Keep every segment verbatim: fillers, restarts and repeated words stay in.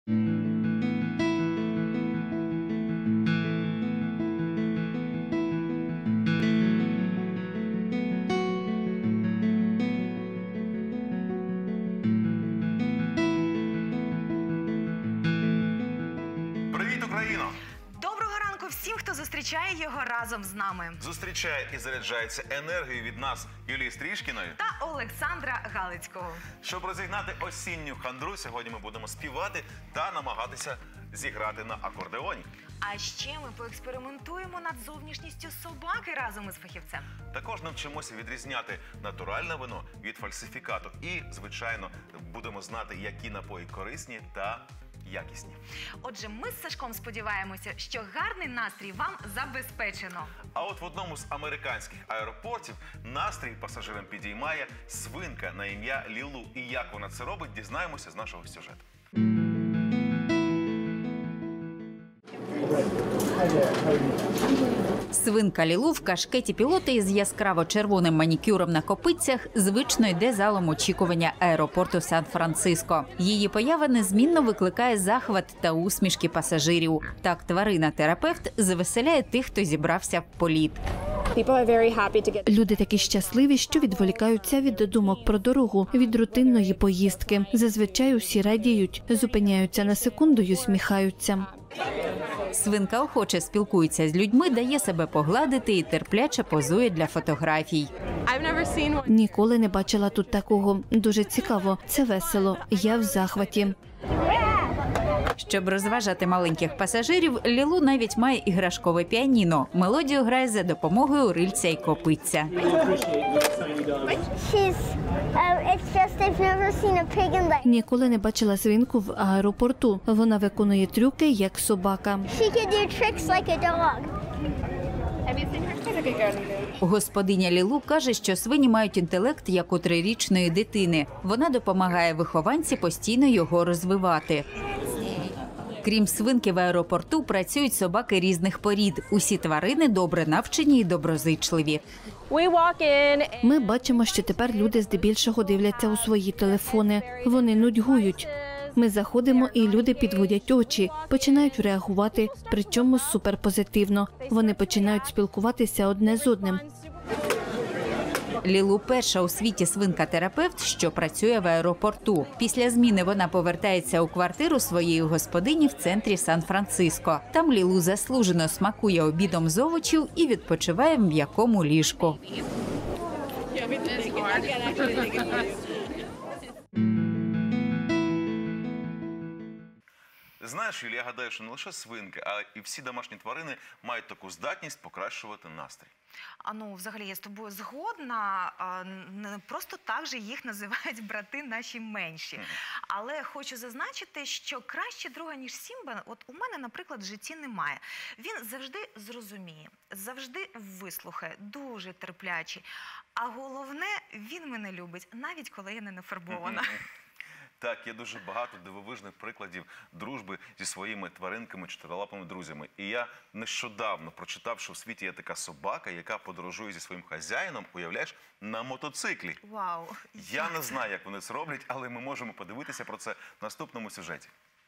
Привіт, Україно! Доброго ранку всім, хто зустрічає його разом з нами. Зустрічає і заряджається енергією від нас Юлії Стрішкіної Та Олександра Галицького. Щоб розігнати осінню хандру, сьогодні ми будемо співати та намагатися зіграти на акордеоні. А ще ми поекспериментуємо над зовнішністю собаки разом із фахівцем. Також навчимося відрізняти натуральне вино від фальсифікату. І, звичайно, будемо знати, які напої корисні та якісні. Отже, ми з Сашком сподіваємося, що гарний настрій вам забезпечено. А от в одному з американських аеропортів настрій пасажирам підіймає свинка на ім'я Лілу. І як вона це робить, дізнаємося з нашого сюжету. Свинка Лілу в кашкеті пілота із яскраво-червоним манікюром на копицях звично йде залом очікування аеропорту Сан-Франциско. Її поява незмінно викликає захват та усмішки пасажирів. Так тварина-терапевт звеселяє тих, хто зібрався в політ. Люди такі щасливі, що відволікаються від думок про дорогу, від рутинної поїздки. Зазвичай усі радіють, зупиняються на секунду й усміхаються. Свинка охоче спілкується з людьми, дає себе погладити і терпляче позує для фотографій. Ніколи не бачила тут такого. Дуже цікаво. Це весело. Я в захваті. Щоб розважати маленьких пасажирів, Лілу навіть має іграшкове піаніно. Мелодію грає за допомогою рильця і копиця. Ніколи не бачила свинку в аеропорту. Вона виконує трюки, як собака. Господиня Лілу каже, що свині мають інтелект, як у трирічної дитини. Вона допомагає вихованці постійно його розвивати. Крім свинки, в аеропорту працюють собаки різних порід. Усі тварини добре навчені і доброзичливі. Ми бачимо, що тепер люди здебільшого дивляться у свої телефони. Вони нудьгують. Ми заходимо, і люди підводять очі, починають реагувати, причому суперпозитивно. Вони починають спілкуватися одне з одним. Лілу – перша у світі свинка-терапевт, що працює в аеропорту. Після зміни вона повертається у квартиру своєї господині в центрі Сан-Франциско. Там Лілу заслужено смакує обідом з овочів і відпочиває в м'якому ліжку. Знаєш, Юлія, я гадаю, що не лише свинки, а і всі домашні тварини мають таку здатність покращувати настрій. А ну, взагалі, я з тобою згодна. А, не просто так же їх називають брати наші менші. Mm-hmm. Але хочу зазначити, що краще друга, ніж Сімба, от у мене, наприклад, в житті немає. Він завжди зрозуміє, завжди вислухає, дуже терплячий. А головне, він мене любить, навіть коли я не нафарбована. Mm-hmm. Так, є дуже багато дивовижних прикладів дружби зі своїми тваринками, чотирилапими друзями. І я нещодавно прочитав, що в світі є така собака, яка подорожує зі своїм хазяїном, уявляєш, на мотоциклі. Вау! Я не знаю, як вони це роблять, але ми можемо подивитися про це в наступному сюжеті.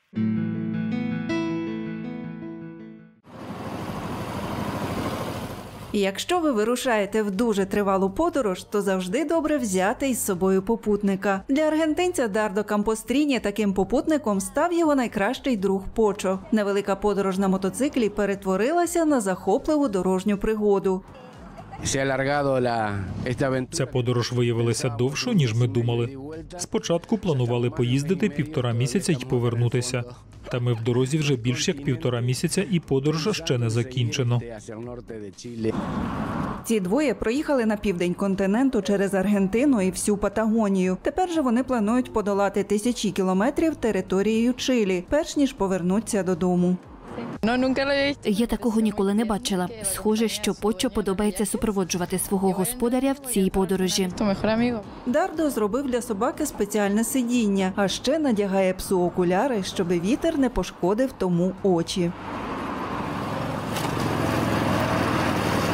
Якщо ви вирушаєте в дуже тривалу подорож, то завжди добре взяти із собою попутника. Для аргентинця Дардо Кампостріні таким попутником став його найкращий друг Почо. Невелика подорож на мотоциклі перетворилася на захопливу дорожню пригоду. Ця подорож виявилася довшою, ніж ми думали. Спочатку планували поїздити півтора місяця й повернутися. Та ми в дорозі вже більш як півтора місяця, і подорож ще не закінчено. Ці двоє проїхали на південь континенту через Аргентину і всю Патагонію. Тепер же вони планують подолати тисячі кілометрів територією Чилі, перш ніж повернуться додому. Я такого ніколи не бачила. Схоже, що Почо подобається супроводжувати свого господаря в цій подорожі. Дардо зробив для собаки спеціальне сидіння, а ще надягає псу окуляри, щоб вітер не пошкодив тому очі.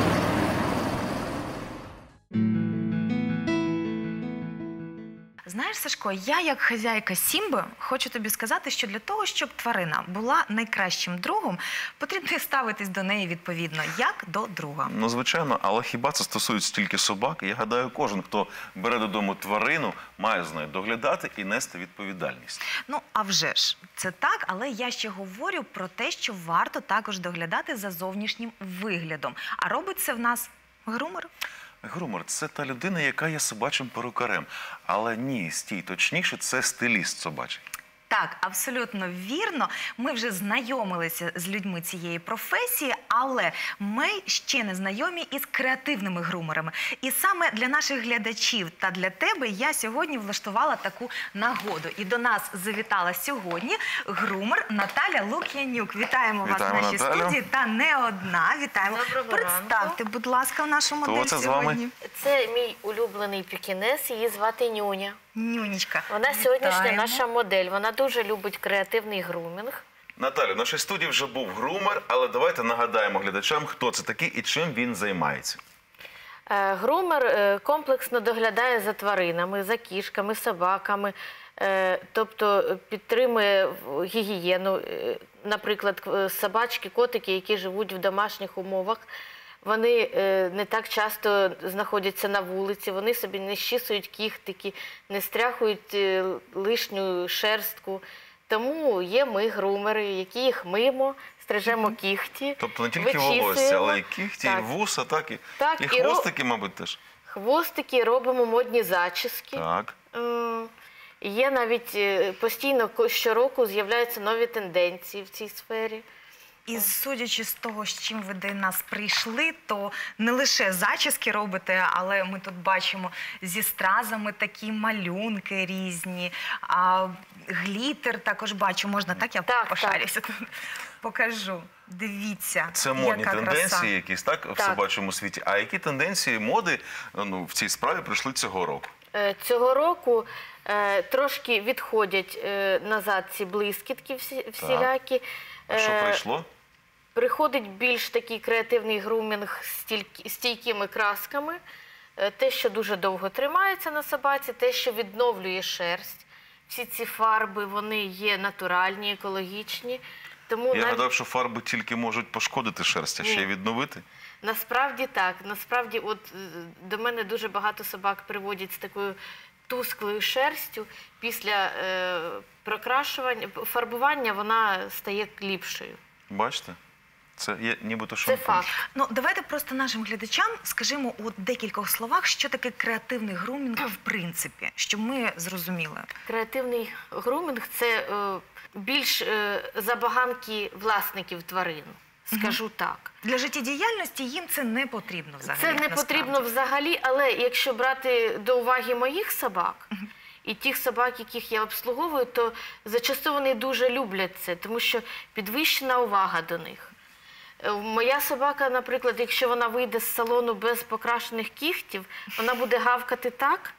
Знаєш, Сашко, я як хазяйка Сімби хочу тобі сказати, що для того, щоб тварина була найкращим другом, потрібно ставитись до неї відповідно, як до друга. Ну, звичайно, але хіба це стосується тільки собак? Я гадаю, кожен, хто бере додому тварину, має з нею доглядати і нести відповідальність. Ну, а вже ж, це так, але я ще говорю про те, що варто також доглядати за зовнішнім виглядом. А робить це в нас грумер. Грумер – це та людина, яка є собачим перукарем. Але ні, стій, точніше, це стиліст собачий. Так, абсолютно вірно. Ми вже знайомилися з людьми цієї професії, але ми ще не знайомі із креативними грумерами. І саме для наших глядачів та для тебе я сьогодні влаштувала таку нагоду. І до нас завітала сьогодні грумер Наталя Лук'янюк. Вітаємо, Вітаємо, вас в нашій Наталю. студії. Та не одна. Вітаємо. Доброго Представте, будь ласка, в нашу Хто модель це з вами? сьогодні. Це мій улюблений пекінес, її звати Нюня. Нюнічка. Вона сьогоднішня Вітаємо. наша модель, вона дуже любить креативний грумінг. Наталю, в нашій студії вже був грумер, але давайте нагадаємо глядачам, хто це такий і чим він займається. Е, Грумер е, комплексно доглядає за тваринами, за кішками, собаками, е, тобто підтримує в- гігієну. Е, Наприклад, к- собачки, котики, які живуть в домашніх умовах, вони е, не так часто знаходяться на вулиці, вони собі не щісують кіхтики, не стряхують е, лишню шерстку. Тому є ми, грумери, які їх миємо, стрижемо кіхті, Тобто не тільки вичісуємо. волосся, але і кіхті, і Так. вуса, так, і, Так, і і ро- хвостики, мабуть, теж. Хвостики, робимо модні зачіски. Так. М, Є навіть е, постійно ко- щороку з'являються нові тенденції в цій сфері. І судячи з того, з чим ви до нас прийшли, то не лише зачіски робите, але ми тут бачимо зі стразами такі малюнки різні, а глітер також бачу. Можна так я Так, пошарюся? Тут покажу. Дивіться, Це модні яка тенденції краса. якісь, так, в Так. собачому світі. А які тенденції моди ну, в цій справі прийшли цього року? Е, Цього року е, трошки відходять е, назад ці блискітки всі, всілякі. А що Е, прийшло? Приходить більш такий креативний грумінг з стільки- стійкими красками. Е, Те, що дуже довго тримається на собаці, те, що відновлює шерсть. Всі ці фарби, вони є натуральні, екологічні. Тому Я навіть... гадав, що фарби тільки можуть пошкодити шерсть, а ще й Ні. відновити. Насправді так. Насправді, от е, до мене дуже багато собак приводять з такою тусклою шерстю. Після е, прокрашування, фарбування вона стає ліпшою. Бачите? Це є нібито Це шампунь. факт. Ну, давайте просто нашим глядачам скажімо у декількох словах, що таке креативний грумінг в принципі, щоб ми зрозуміли. Креативний грумінг – це е, більш е, забаганки власників тварин, скажу так. Для життєдіяльності їм це не потрібно взагалі. Це не насправді. потрібно взагалі, але якщо брати до уваги моїх собак і тих собак, яких я обслуговую, то зачасту вони дуже люблять це, тому що підвищена увага до них. Е, Моя собака, наприклад, якщо вона вийде з салону без покрашених кігтів, вона буде гавкати так.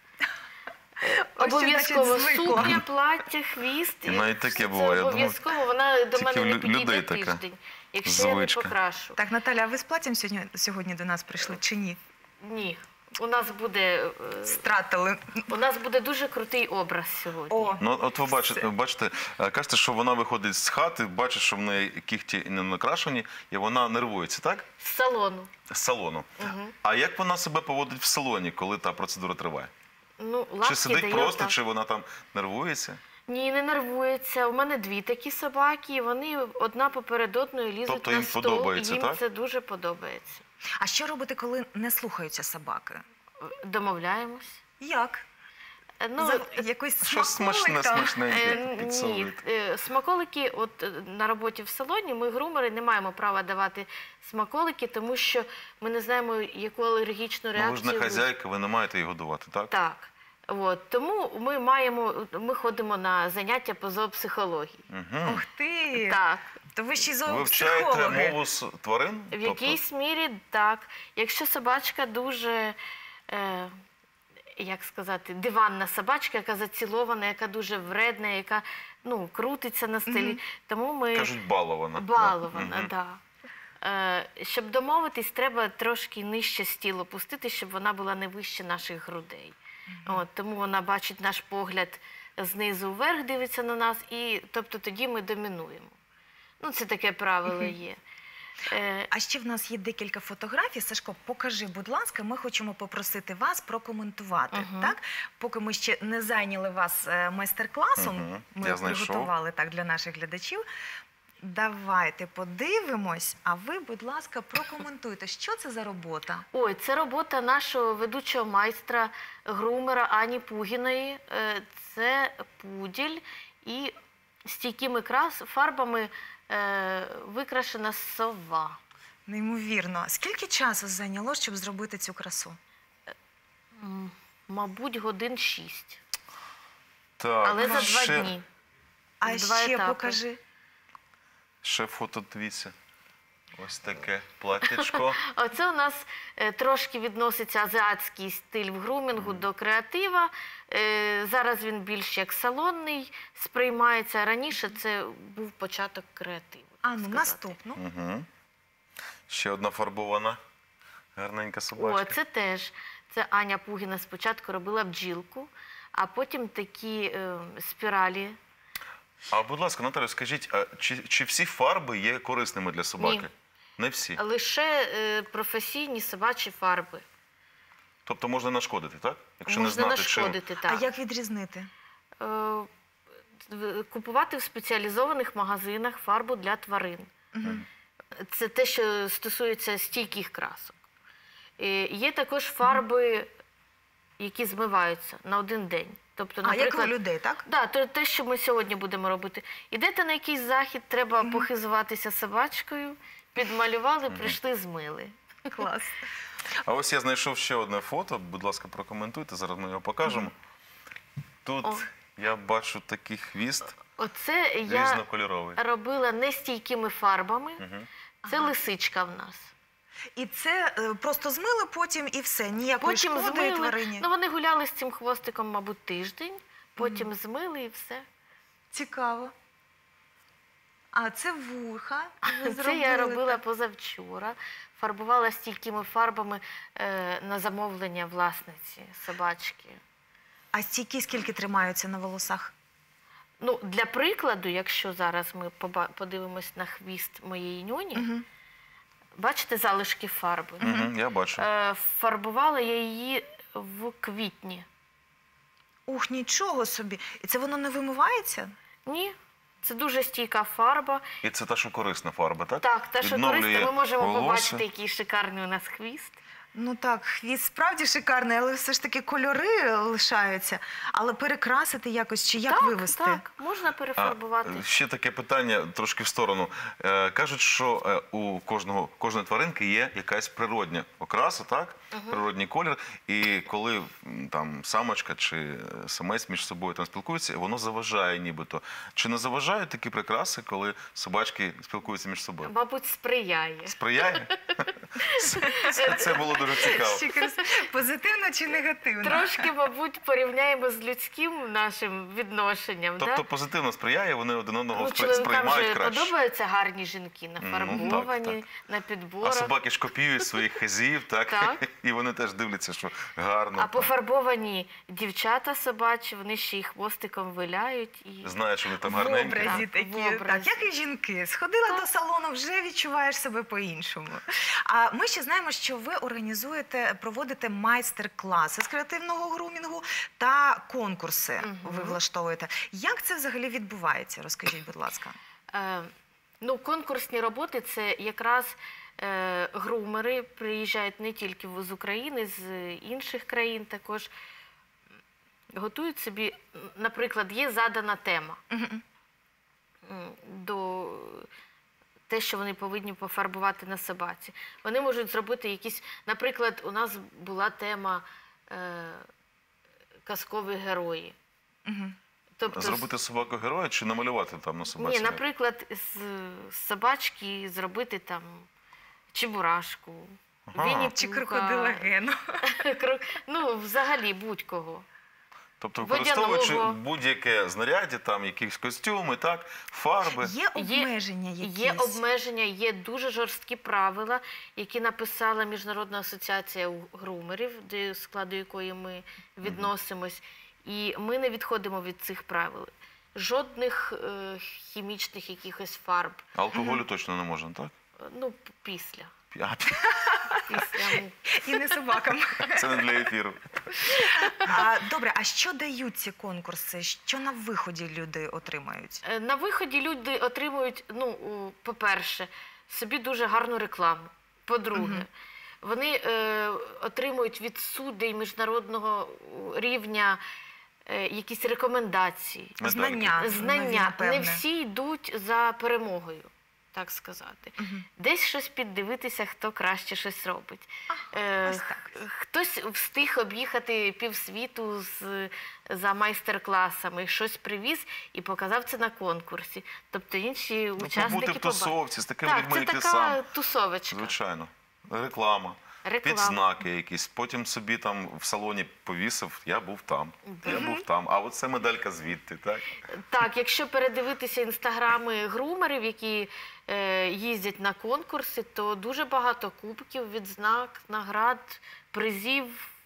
Ось що, Обов'язково значить, звикла. сукня, плаття, хвіст. І навіть таке Це буває. Я думав, обов'язково, вона до тільки мене в не лю- підійде людей така тиждень, якщо я не звичка. покрашу. Так, Наталя, а ви з платтям сьогодні, сьогодні до нас прийшли чи ні? Ні. У нас буде, е, Стратили. у нас буде дуже крутий образ сьогодні. О, Ну, от ви бачите, Все. бачите, е, кажете, що вона виходить з хати, бачить, що в неї кігті не накрашені, і вона нервується, так? З салону. З салону. А як вона себе поводить в салоні, коли та процедура триває? Ну, Чи лапки сидить дає просто, так. чи вона там нервується? Ні, не нервується. У мене дві такі собаки, і вони одна поперед одної лізуть Тобто на їм стол. подобається, їм так? це дуже подобається. а що робити, коли не слухаються собаки? Домовляємось. Як? Е, Ну, За якийсь Щось смаколик смачне, там? смачненьке Е, Ні, підсовуєте. е, смаколики, от е, на роботі в салоні, ми, грумери, не маємо права давати смаколики, тому що ми не знаємо, яку алергічну Ну, реакцію. ви ж не ви- хазяйка, ви не маєте її годувати, так? Так. От. Тому ми маємо, ми ходимо на заняття по зоопсихології. Угу. Ух ти! Так. То ви ще й Ви вчаєте зоопсихологи. мову з тварин? В Тобто, якійсь мірі так. Якщо собачка дуже, е, як сказати, диванна собачка, яка зацілована, яка дуже вредна, яка ну, крутиться на столі, тому ми кажуть, балована. балована, Мгм. да. Е, щоб домовитись, треба трошки нижче стіл опустити, щоб вона була не вище наших грудей. От, тому вона бачить наш погляд знизу вверх, дивиться на нас, і тобто тоді ми домінуємо. Ну, це таке правило є. Е, А ще в нас є декілька фотографій. Сашко, покажи, будь ласка, ми хочемо попросити вас прокоментувати. Мгм. Так? Поки ми ще не зайняли вас е, майстер-класом, Мгм. ми Я знайшов. приготували так для наших глядачів. Давайте подивимось, а ви, будь ласка, прокоментуйте, що це за робота? Ой, це робота нашого ведучого майстра, грумера Ані Пугіної. Е, Це пуділь і стійкими крас- фарбами е, викрашена сова. Неймовірно. Скільки часу зайняло, щоб зробити цю красу? М, Мабуть, годин шість. Так, Але за два ще, дні. А Два ще етапи. покажи. ще фото, дивіться. Ось таке платтячко. Оце у нас е, трошки відноситься азіатський стиль в грумінгу до креатива. Е, Зараз він більш як салонний сприймається. Раніше це був початок креативу. А, так ну, сказати. наступну. Угу. Ще одна фарбована. Гарненька О, собачка. це теж. Це Аня Пугіна спочатку робила бджілку, а потім такі е, спіралі. А, будь ласка, Наталя, скажіть, а чи, чи всі фарби є корисними для собаки? Ні. Не всі. Лише е, професійні собачі фарби. Тобто можна нашкодити, так? Якщо Можна не знати, чим. нашкодити, А так. як відрізнити? Е, в- Купувати в спеціалізованих магазинах фарбу для тварин. Це те, що стосується стійких красок. Е, Є також фарби, які змиваються на один день. Тобто, А як у наприклад, людей, так? да, то те, що ми сьогодні будемо робити. Ідете на якийсь захід, треба похизуватися собачкою, підмалювали, прийшли, змили. Клас. А ось я знайшов ще одне фото. Будь ласка, прокоментуйте, зараз ми його покажемо. Тут О. я бачу такий хвіст Оце я різнокольоровий. робила не стійкими фарбами. Це лисичка в нас. І це е, просто змили потім і все, ніякої Потім шкоди змили. тварині. Ну, вони гуляли з цим хвостиком, мабуть, тиждень. Потім змили і все. Цікаво. А це вуха. Ви Це зробили. я робила позавчора. Фарбувала стійкими фарбами е, на замовлення власниці собачки. А стійки скільки тримаються на волосах? Ну, для прикладу, якщо зараз ми поба- подивимось на хвіст моєї ньоні, Мгм. бачите залишки фарби? Угу, я бачу. Е, Фарбувала я її в квітні. Ух, нічого собі. І це воно не вимивається? Ні, це дуже стійка фарба. І це та, що корисна фарба, так? Так, те, що Відновлює корисно, ми можемо волосся. побачити, який шикарний у нас хвіст. Ну так, хвіст справді шикарний, але все ж таки кольори лишаються. Але перекрасити якось чи як так, вивести? так, можна перефарбувати. А, ще таке питання трошки в сторону. Е, кажуть, що е, у кожного, кожної тваринки є якась природня окраса, так? Природній колір. І коли м, там самочка чи е, самець між собою там спілкуються, воно заважає нібито. Чи не заважають такі прикраси, коли собачки спілкуються між собою? Мабуть, сприяє. Сприяє? Це, це було дуже цікаво. Ще якось позитивно чи негативно? Трошки, мабуть, порівняємо з людським нашим відношенням. Тобто да? позитивно сприяє, вони один одного Ну, спри- чоловікам сприймають же краще. подобаються гарні жінки, Ну, нафарбовані, так, на А підборах. собаки ж копіюють своїх хазів, так? Так. І вони теж дивляться, що гарно. А пофарбовані дівчата собачі, вони ще й хвостиком виляють. І... Знають, що вони там В гарненькі. образі Так, такі, в образі. так, як і жінки. Сходила до салону, вже відчуваєш себе по-іншому. А ми ще знаємо, що ви організуєте, проводите майстер-класи з креативного грумінгу та конкурси ви влаштовуєте. Як це взагалі відбувається? Розкажіть, будь ласка. Е, ну, конкурсні роботи – це якраз е, грумери приїжджають не тільки з України, з інших країн також. Готують собі, наприклад, є задана тема Мгм. м, до те, що вони повинні пофарбувати на собаці. Вони можуть зробити якісь, наприклад, у нас була тема е, казкові герої. Мгм. Тобто, Зробити собаку героя чи намалювати там на собаці? ні, наприклад, з, з собачки зробити там чебурашку, Ага. Вінні Чи Пуха, крокодила Гену. кро- ну, взагалі будь-кого. Тобто Водяного. використовуючи будь-яке знаряддя, там якісь костюми, так, фарби. Є обмеження якісь? Є обмеження, є дуже жорсткі правила, які написала Міжнародна асоціація грумерів, до складу якої ми відносимось. І ми не відходимо від цих правил. Жодних е, хімічних якихось фарб. Алкоголю точно не можна, так? Ну, після. А, Після. І не собакам. Це не для ефіру. А, добре, а що дають ці конкурси? Що на виході люди отримають? Е, На виході люди отримують, ну, у- по-перше, собі дуже гарну рекламу. По-друге, вони е, отримують від суддей міжнародного рівня е, якісь рекомендації, Медальки. Знання. нові, знання. напевне. Не всі йдуть за перемогою, так сказати. Десь щось піддивитися, хто краще щось робить. Е, ось так. х- Хтось встиг об'їхати півсвіту з, за майстер-класами, щось привіз і показав це на конкурсі. Тобто інші Ну, учасники побути в поба- тусовці з такими Так, людьми, це як ти така сам. тусовочка. Звичайно. Реклама. Реклама. Підзнаки якісь. Потім собі там в салоні повісив, я був там, я був там. А оце медалька звідти, так? Так, якщо передивитися інстаграми грумерів, які е, їздять на конкурси, то дуже багато кубків, відзнак, наград, призів.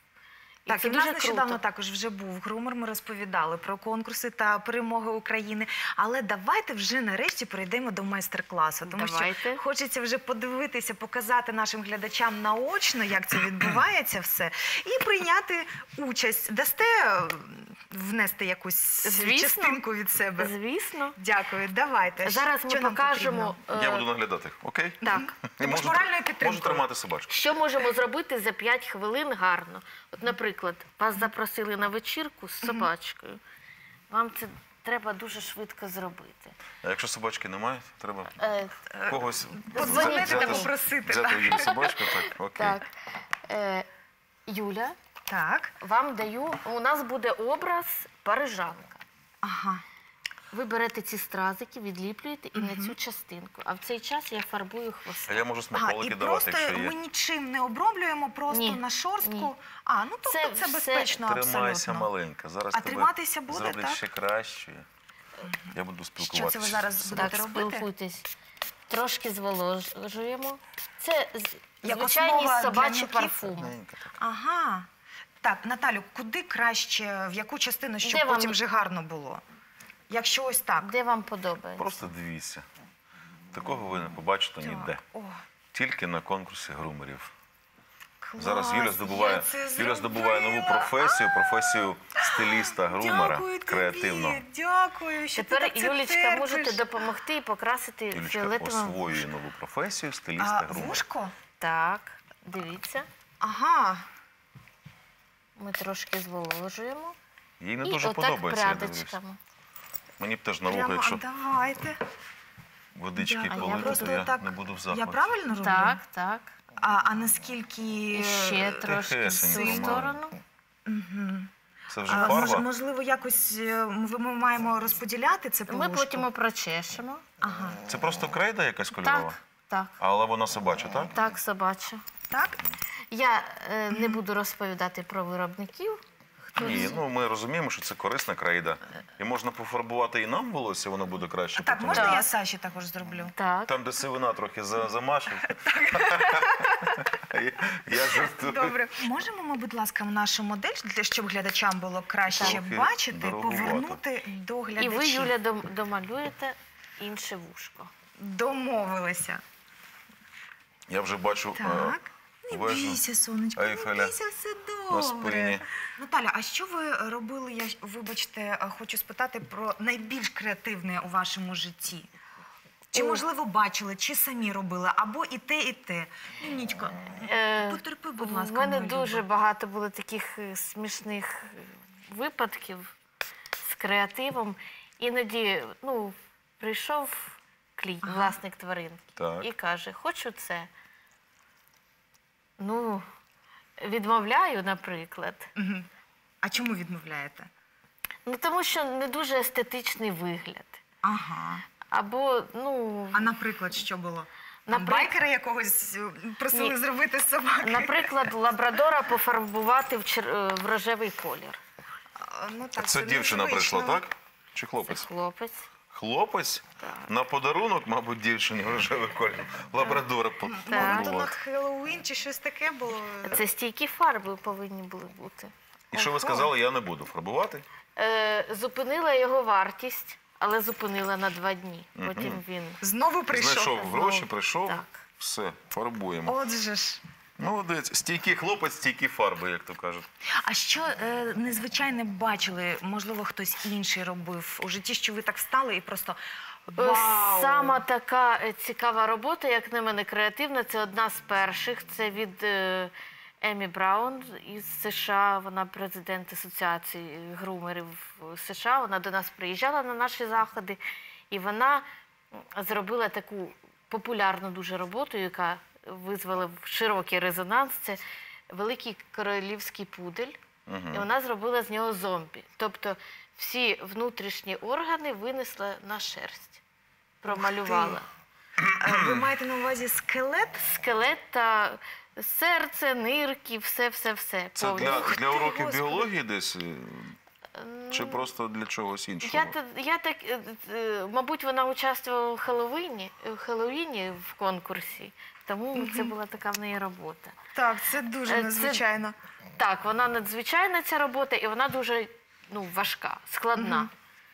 І Так, це і в нас дуже нещодавно круто. також вже був грумер, ми розповідали про конкурси та перемоги України. Але давайте вже нарешті перейдемо до майстер-класу, тому Давайте. що хочеться вже подивитися, показати нашим глядачам наочно, як це відбувається все, і прийняти участь. Дасте е, внести якусь Звісно. частинку від себе? Звісно. Дякую, давайте. Зараз Що ми нам покажемо, потрібно? Я е, буду наглядати, окей? так, І З моральною підтримкою. можу тримати собачку. що можемо зробити за п'ять хвилин гарно. От, наприклад, вас запросили на вечірку з собачкою. Вам це треба дуже швидко зробити. А якщо собачки немає, треба Е, когось Подзвонити взяти- та попросити. Взяти їм собачку, так, окей. так. Е, Юля, Так, вам даю, у нас буде образ парижанка. ага. Ви берете ці стразики, відліплюєте і на цю частинку. А в цей час я фарбую А хвоста. я можу Ага, смаколики і давати, просто якщо є. ми нічим не оброблюємо, просто Ні, на шорстку. ні. А, ну тобто Це це, все- безпечно Тримайся, абсолютно. маленька. Зараз А тебе триматися буде, зроблять так? ще краще. Я буду Що спілкуватися. це ви зараз з будете Так, робити? спілкуйтесь. Трошки зволожуємо. Це з- Як звичайні основа для собачі нюхів? парфуми. Маленька така. Ага. Так, Наталю, куди краще, в яку частину, щоб Де вам- потім вже гарно було? Якщо ось так. Де вам подобається? Просто дивіться. Такого ви не побачите ніде. О, Тільки на конкурсі грумерів. клас, Зараз Юля здобуває, я це Юля здобуває нову зробила. професію, професію стиліста, грумера, Дякую тобі, креативного. дякую, що Тепер, ти так це Юлічка, терпиш. можете допомогти і покрасити Юлічка фіолетовим. освоює нову професію А, стиліста, грумера. вушко? Так, дивіться. Ага. Ми трошки зволожуємо. Їй не І дуже отак подобається, я дивлюсь. прядочками. Мені б теж на вухо, Прямо, якщо давайте. водички Да, а я полити, просто то я так- не буду в Я захваті. правильно роблю? Так, так. А, а наскільки... І ще трошки в тихесенько, цю маленько. сторону. Це вже А, мож- фарба? можливо, якось е, ми ми маємо розподіляти це по Ми вушку? потім прочешемо. Ага. Це просто крейда якась кольорова? Так, так, Але вона собача, так? так, собача. Так? Я е, не буду розповідати про виробників. Хто Ні, ну ми розуміємо, що це корисна крейда. І можна пофарбувати і нам волосся, воно буде краще. Так, потім. можна Так. я Саші також зроблю? Так. Там, де сивина трохи за- замашеш. Я- Я жартую. Добре. Можемо ми, будь ласка, нашу модель, для щоб глядачам було краще Трохи бачити, дороговато. повернути до І глядачів? ви, Юля, дом- домалюєте інше вушко. Домовилися. Я вже бачу е, Так. Не вежу бійся, сонечко, не Айфеля бійся, все на добре. спині. Наталя, а що ви робили, я ж- вибачте, хочу спитати про найбільш креативне у вашому житті? Чи, Ой. можливо, бачили, чи самі робили, або і те, і те? Ну, Нічко, Е, потерпи, будь У ласка, мене моя дуже Люба. багато було таких е, смішних е, випадків з креативом. Іноді ну, прийшов клій, власник тваринки Так. і каже, хочу це. Ну, відмовляю, наприклад. Мгм. А чому відмовляєте? Ну, тому що не дуже естетичний вигляд. Ага. Або, ну, А наприклад, що було? Там Наприк- Байкера якогось е, просили Ні. зробити з собаки? наприклад, лабрадора пофарбувати в, чер... е, в рожевий колір. ну так, Це дівчина прийшла, незвично. так? Чи Це хлопець? хлопець. Хлопець? Так. На подарунок, мабуть, дівчині рожевий колір. Лабрадора по- Може, Так. то на подарувати. Хеллоуін чи щось таке було? Це стійкі фарби повинні були бути. І що ви Ого. сказали, я не буду фарбувати? Е, зупинила його вартість, але зупинила на два дні. Потім він... Знову прийшов. Знайшов гроші, Знову. прийшов, Так. все, фарбуємо. Отже ж. Молодець. Стійкий хлопець, стійкі фарби, як то кажуть. А що е, незвичайне бачили, можливо, хтось інший робив у житті, що ви так встали і просто вау! Сама така е, цікава робота, як на мене, креативна, це одна з перших. Це від е, Емі Браун із США. Вона президент Асоціації грумерів США. Вона до нас приїжджала на наші заходи. І вона зробила таку популярну дуже роботу, яка визвала широкий резонанс. Це великий королівський пудель. І вона зробила з нього зомбі. Тобто всі внутрішні органи винесла на шерсть. Промалювала. Е, Ви маєте на увазі скелет? Скелет та серце, нирки, все-все-все. Це повністю. для, Ух для ти, уроків Господи. біології десь? е, Чи просто для чогось іншого? Я, та- я так, е, е, мабуть, вона участвувала в Хеллоуіні, в Хеллоуіні в конкурсі, тому це була така в неї робота. Так, це дуже Е, це- незвичайно. Так, вона надзвичайна ця робота, і вона дуже ну, важка, складна.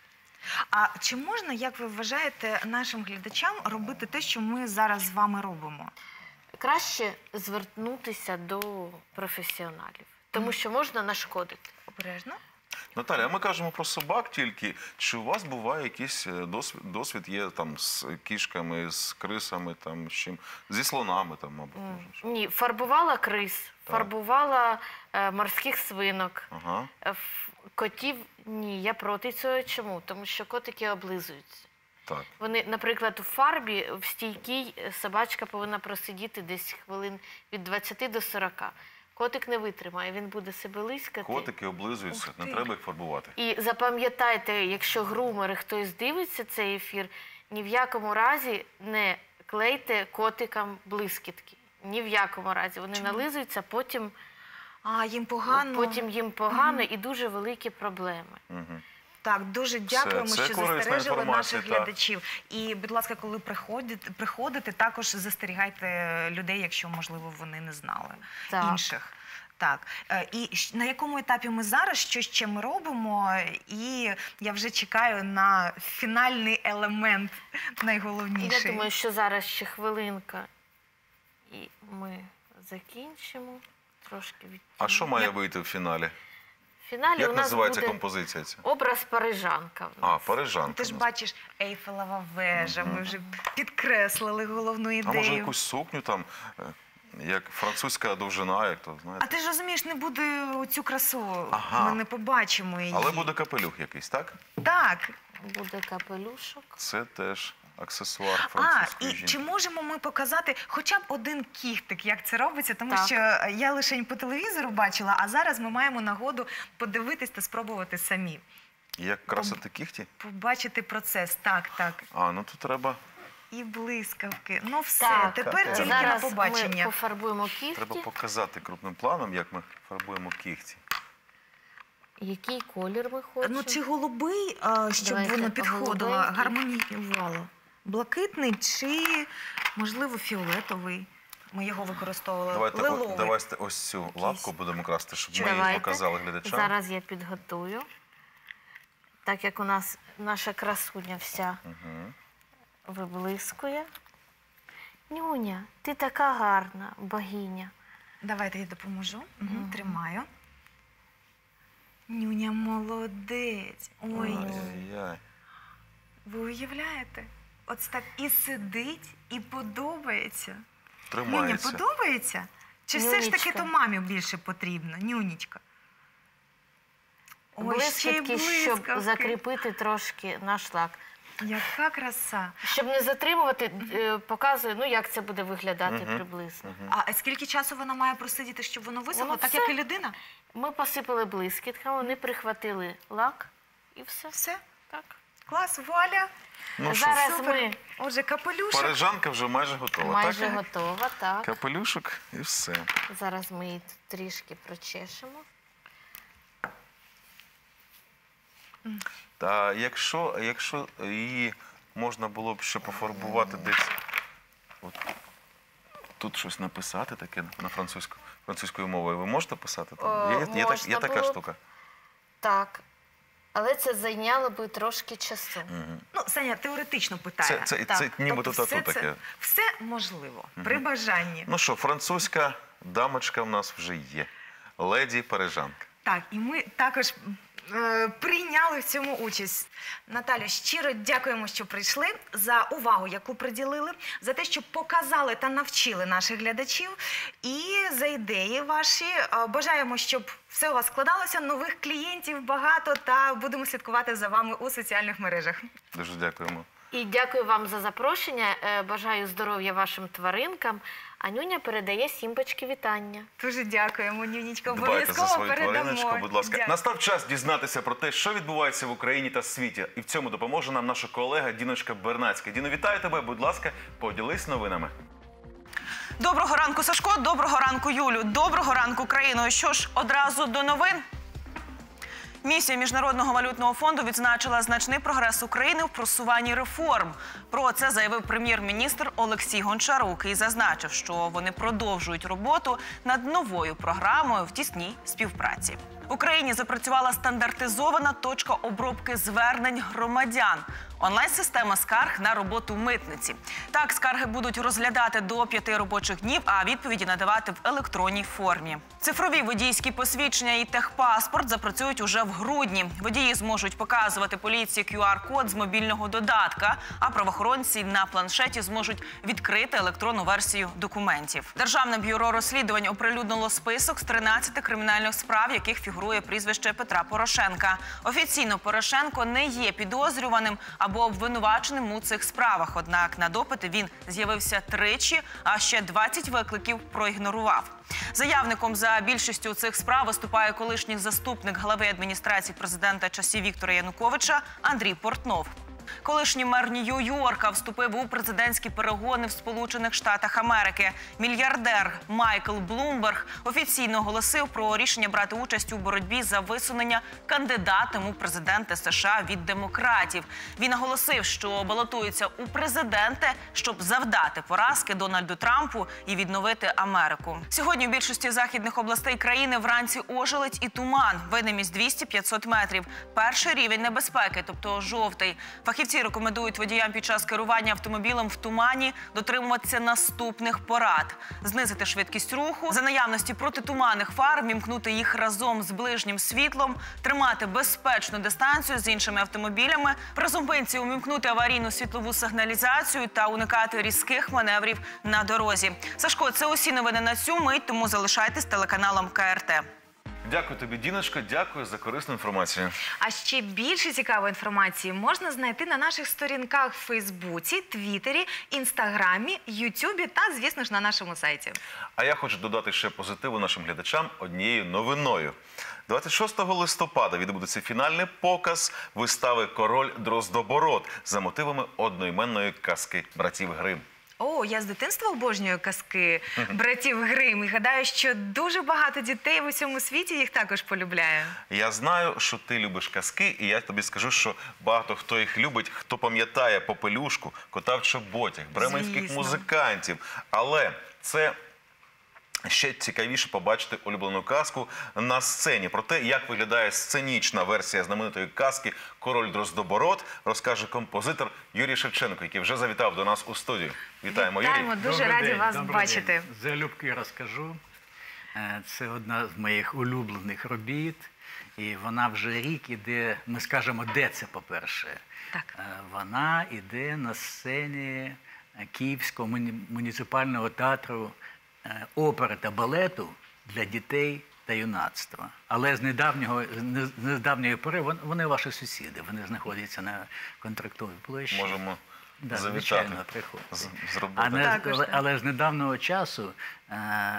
А чи можна, як ви вважаєте, нашим глядачам робити те, що ми зараз з вами робимо? Краще звернутися до професіоналів, тому що можна нашкодити. Обережно. Наталя, а ми кажемо про собак тільки. Чи у вас буває якийсь е, досвід, досвід є там з кішками, з крисами, там, з чим? Зі слонами, там, мабуть. може, що? Ні, фарбувала крис, фарбувала е, морських свинок, Ага. е, ф- котів ні, я проти цього. Чому? Тому що котики облизуються. Так. Вони, наприклад, у фарбі в стійкій е, собачка повинна просидіти десь хвилин від двадцяти до сорока. Котик не витримає, він буде себе лискати. Котики облизуються, Ух не ти. треба їх фарбувати. І запам'ятайте, якщо грумери хтось дивиться цей ефір, ні в якому разі не клейте котикам блискітки. Ні в якому разі. Вони нализуються, потім, А, їм погано. потім їм погано і дуже великі проблеми. Угу. Так, дуже дякуємо, це що корисна застережили інформація, наших так. глядачів. І, будь ласка, коли приходите, приходите, також застерігайте людей, якщо, можливо, вони не знали Так. інших. Так. Е, І щ- на якому етапі ми зараз, що ще ми робимо? І я вже чекаю на фінальний елемент, І найголовніший. я думаю, що зараз ще хвилинка, і ми закінчимо. Трошки від... А що має вийти в фіналі? В фіналі Як у нас називається буде композиція ця? образ парижанка. в А, нас. парижанка. Ти ж у нас. бачиш, Ейфелева вежа, ми вже підкреслили головну А ідею. може якусь сукню там, е, як французька довжина, як то, А знаєте. ти ж розумієш, не буде оцю красу, Ага. ми не побачимо її. Але буде капелюх якийсь, так? Так. Буде капелюшок. Це теж аксесуар А, французької і жінки. чи можемо ми показати хоча б один кіхтик, як це робиться? Тому Так. що я лише по телевізору бачила, а зараз ми маємо нагоду подивитись та спробувати самі. Як красити кіхті? Побачити процес. Так, так. А, ну то треба, І блискавки. Ну все, Так, тепер так. тільки на зараз побачення. ми пофарбуємо кігті. треба показати крупним планом, як ми фарбуємо кіхті. Який колір ми хочемо? Ну, чи голубий, а, щоб Давайте воно підходило, голубенький. гармонізувало? Блакитний чи, можливо, фіолетовий? Ми його використовували. Давайте, Лиловий. о, давайте ось цю лапку будемо красти, щоб ми її Давайте. показали глядачам. Зараз я підготую. Так як у нас наша красуня вся Мгм. виблискує. Нюня, ти така гарна, богиня. Давайте я допоможу. Угу, тримаю. Нюня молодець. Ой, Ай-яй-яй. ви уявляєте? От так і сидить, і подобається. Нюня, Тримається. подобається? Чи все ж таки Нюнечка. то мамі більше потрібно? Нюнічка. Ой, ще й Блискітки, щоб блискавки. закріпити трошки наш лак. Яка краса. Щоб не затримувати, е, показую, ну як це буде виглядати приблизно. А скільки часу вона має просидіти, щоб воно висохло? Воно Так все. як і людина? Ми посипали блискітками, вони прихватили лак і все. Все? Так. Клас, вуаля. Ну що, Зараз Супер. ми Отже, капелюшок. парижанка вже майже готова, майже так? готова, так. Капелюшок і все. Зараз ми її трішки прочешемо. Та якщо, якщо її можна було б ще пофарбувати десь, от, тут щось написати таке на французьку, французькою мовою, ви можете писати? О, є, є, є, так, можна є така було б. штука. Так. Але це зайняло би трошки часу. Ну, Саня теоретично питає. Це- це- Так. це нібито Тобто тату все це- таке. Все можливо, при бажанні. Ну що, французька дамочка в нас вже є. Леді Парижанка. Так, і ми також е, прийняли в цьому участь. Наталю, щиро дякуємо, що прийшли, за увагу, яку приділили, за те, що показали та навчили наших глядачів, і за ідеї ваші. Е, Бажаємо, щоб все у вас складалося, нових клієнтів багато, та будемо слідкувати за вами у соціальних мережах. Дуже дякуємо. І дякую вам за запрошення. Е, Бажаю здоров'я вашим тваринкам. Анюня передає Сімбочки вітання. Дуже дякуємо, Нюнічка. Дбайте за Обов'язково свою передамо. твариночку, будь ласка. Дякую. Настав час дізнатися про те, що відбувається в Україні та світі. І в цьому допоможе нам наша колега Діночка Бернацька. Діно, вітаю тебе, будь ласка, поділись новинами. Доброго ранку, Сашко. Доброго ранку, Юлю. Доброго ранку, країно. Що ж, одразу до новин. Місія Міжнародного валютного фонду відзначила значний прогрес України в просуванні реформ. Про це заявив прем'єр-міністр Олексій Гончарук і зазначив, що вони продовжують роботу над новою програмою в тісній співпраці. В Україні запрацювала стандартизована точка обробки звернень громадян. Онлайн-система скарг на роботу митниці. Так, скарги будуть розглядати до п'яти робочих днів, а відповіді надавати в електронній формі. Цифрові водійські посвідчення і техпаспорт запрацюють уже в грудні. Водії зможуть показувати поліції кю ар-код з мобільного додатка, а правоохоронці на планшеті зможуть відкрити електронну версію документів. Державне бюро розслідувань оприлюднило список з тринадцяти кримінальних справ, в яких фігурує прізвище Петра Порошенка. Офіційно Порошенко не є підозрюваним або обвинуваченим у цих справах. Однак на допити він з'явився тричі, а ще двадцять викликів проігнорував. Заявником за більшістю цих справ виступає колишній заступник глави адміністрації президента часів Віктора Януковича Андрій Портнов. Колишній мер Нью-Йорка вступив у президентські перегони в Сполучених Штатах Америки. Мільярдер Майкл Блумберг офіційно оголосив про рішення брати участь у боротьбі за висунення кандидатом у президенти США від демократів. Він наголосив, що балотується у президенти, щоб завдати поразки Дональду Трампу і відновити Америку. Сьогодні в більшості західних областей країни вранці ожеледь і туман. Видимість двісті-п'ятсот метрів. Перший рівень небезпеки, тобто жовтий. Фахівці рекомендують водіям під час керування автомобілем в тумані дотримуватися наступних порад. Знизити швидкість руху, за наявності протитуманних фар вімкнути їх разом з ближнім світлом, тримати безпечну дистанцію з іншими автомобілями, при зупинці увімкнути аварійну світлову сигналізацію та уникати різких маневрів на дорозі. Сашко, це усі новини на цю мить, тому залишайтесь телеканалом ка ер те. Дякую тобі, Діночко, дякую за корисну інформацію. А ще більше цікавої інформації можна знайти на наших сторінках в Фейсбуці, Твіттері, Інстаграмі, Ютубі та, звісно ж, на нашому сайті. А я хочу додати ще позитиву нашим глядачам однією новиною. двадцять шостого листопада відбудеться фінальний показ вистави «Король Дроздобород» за мотивами одноіменної казки братів Грим. О, я з дитинства обожнюю казки братів Грим і гадаю, що дуже багато дітей в усьому світі їх також полюбляє. Я знаю, що ти любиш казки, і я тобі скажу, що багато хто їх любить, хто пам'ятає Попелюшку, Кота в чоботях, бременських Звісно. музикантів. Але це ще цікавіше побачити улюблену казку на сцені. Про те, як виглядає сценічна версія знаменитої казки «Король Дроздобород», розкаже композитор Юрій Шевченко, який вже завітав до нас у студію. Вітаємо, Юрій. Вітаємо, дуже Добрий раді день, вас добрий бачити. день. Залюбки розкажу. Е, Це одна з моїх улюблених робіт. І вона вже рік іде, ми скажемо, де це, по-перше. Так. Е, Вона іде на сцені Київського муні- муніципального театру е, опери та балету для дітей та юнацтва. Але з недавнього, з недавньої пори вон- вони ваші сусіди, вони знаходяться на Контрактовій площі. Можемо Да, завітати. звичайно, приходьте. З- зробити. А не, Також, але, так. але з недавнього часу е,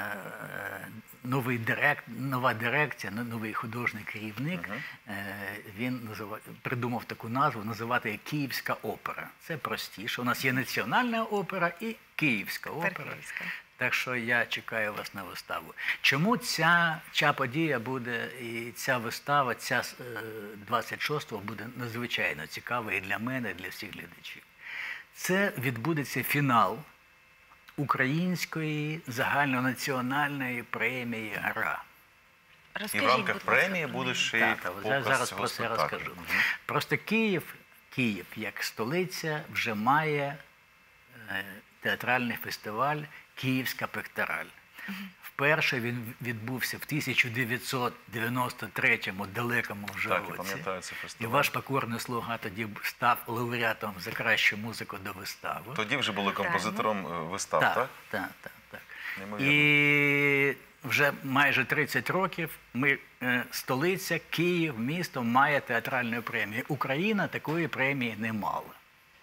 новий директ, нова дирекція, ну, новий художній керівник, е, він назива, придумав таку назву, називати її Київська опера. Це простіше. У нас є національна опера і Київська опера. Київська. Так що я чекаю вас на виставу. Чому ця, ця подія буде, і ця вистава, ця е, двадцять шостого буде надзвичайно цікава і для мене, і для всіх глядачів? Це відбудеться фінал української загальнонаціональної премії «Гра». І в Розкажіть, рамках будь премії ласка. буде ще й Так, так, показ зараз цього про це спектаклю. розкажу. Мгм. Просто Київ, Київ як столиця вже має е, театральний фестиваль «Київська пектораль». Вперше він відбувся в тисяча дев'ятсот дев'яносто третьому далекому вже Так, я році. пам'ятаю цей І фестиваль. ваш покорний слуга тоді став лауреатом за кращу музику до вистави. Тоді вже були композитором е, вистав, Так, так? так, так, так. Неймовірно. І вже майже тридцять років ми, е, столиця, Київ, місто має театральну премію. Україна такої премії не мала.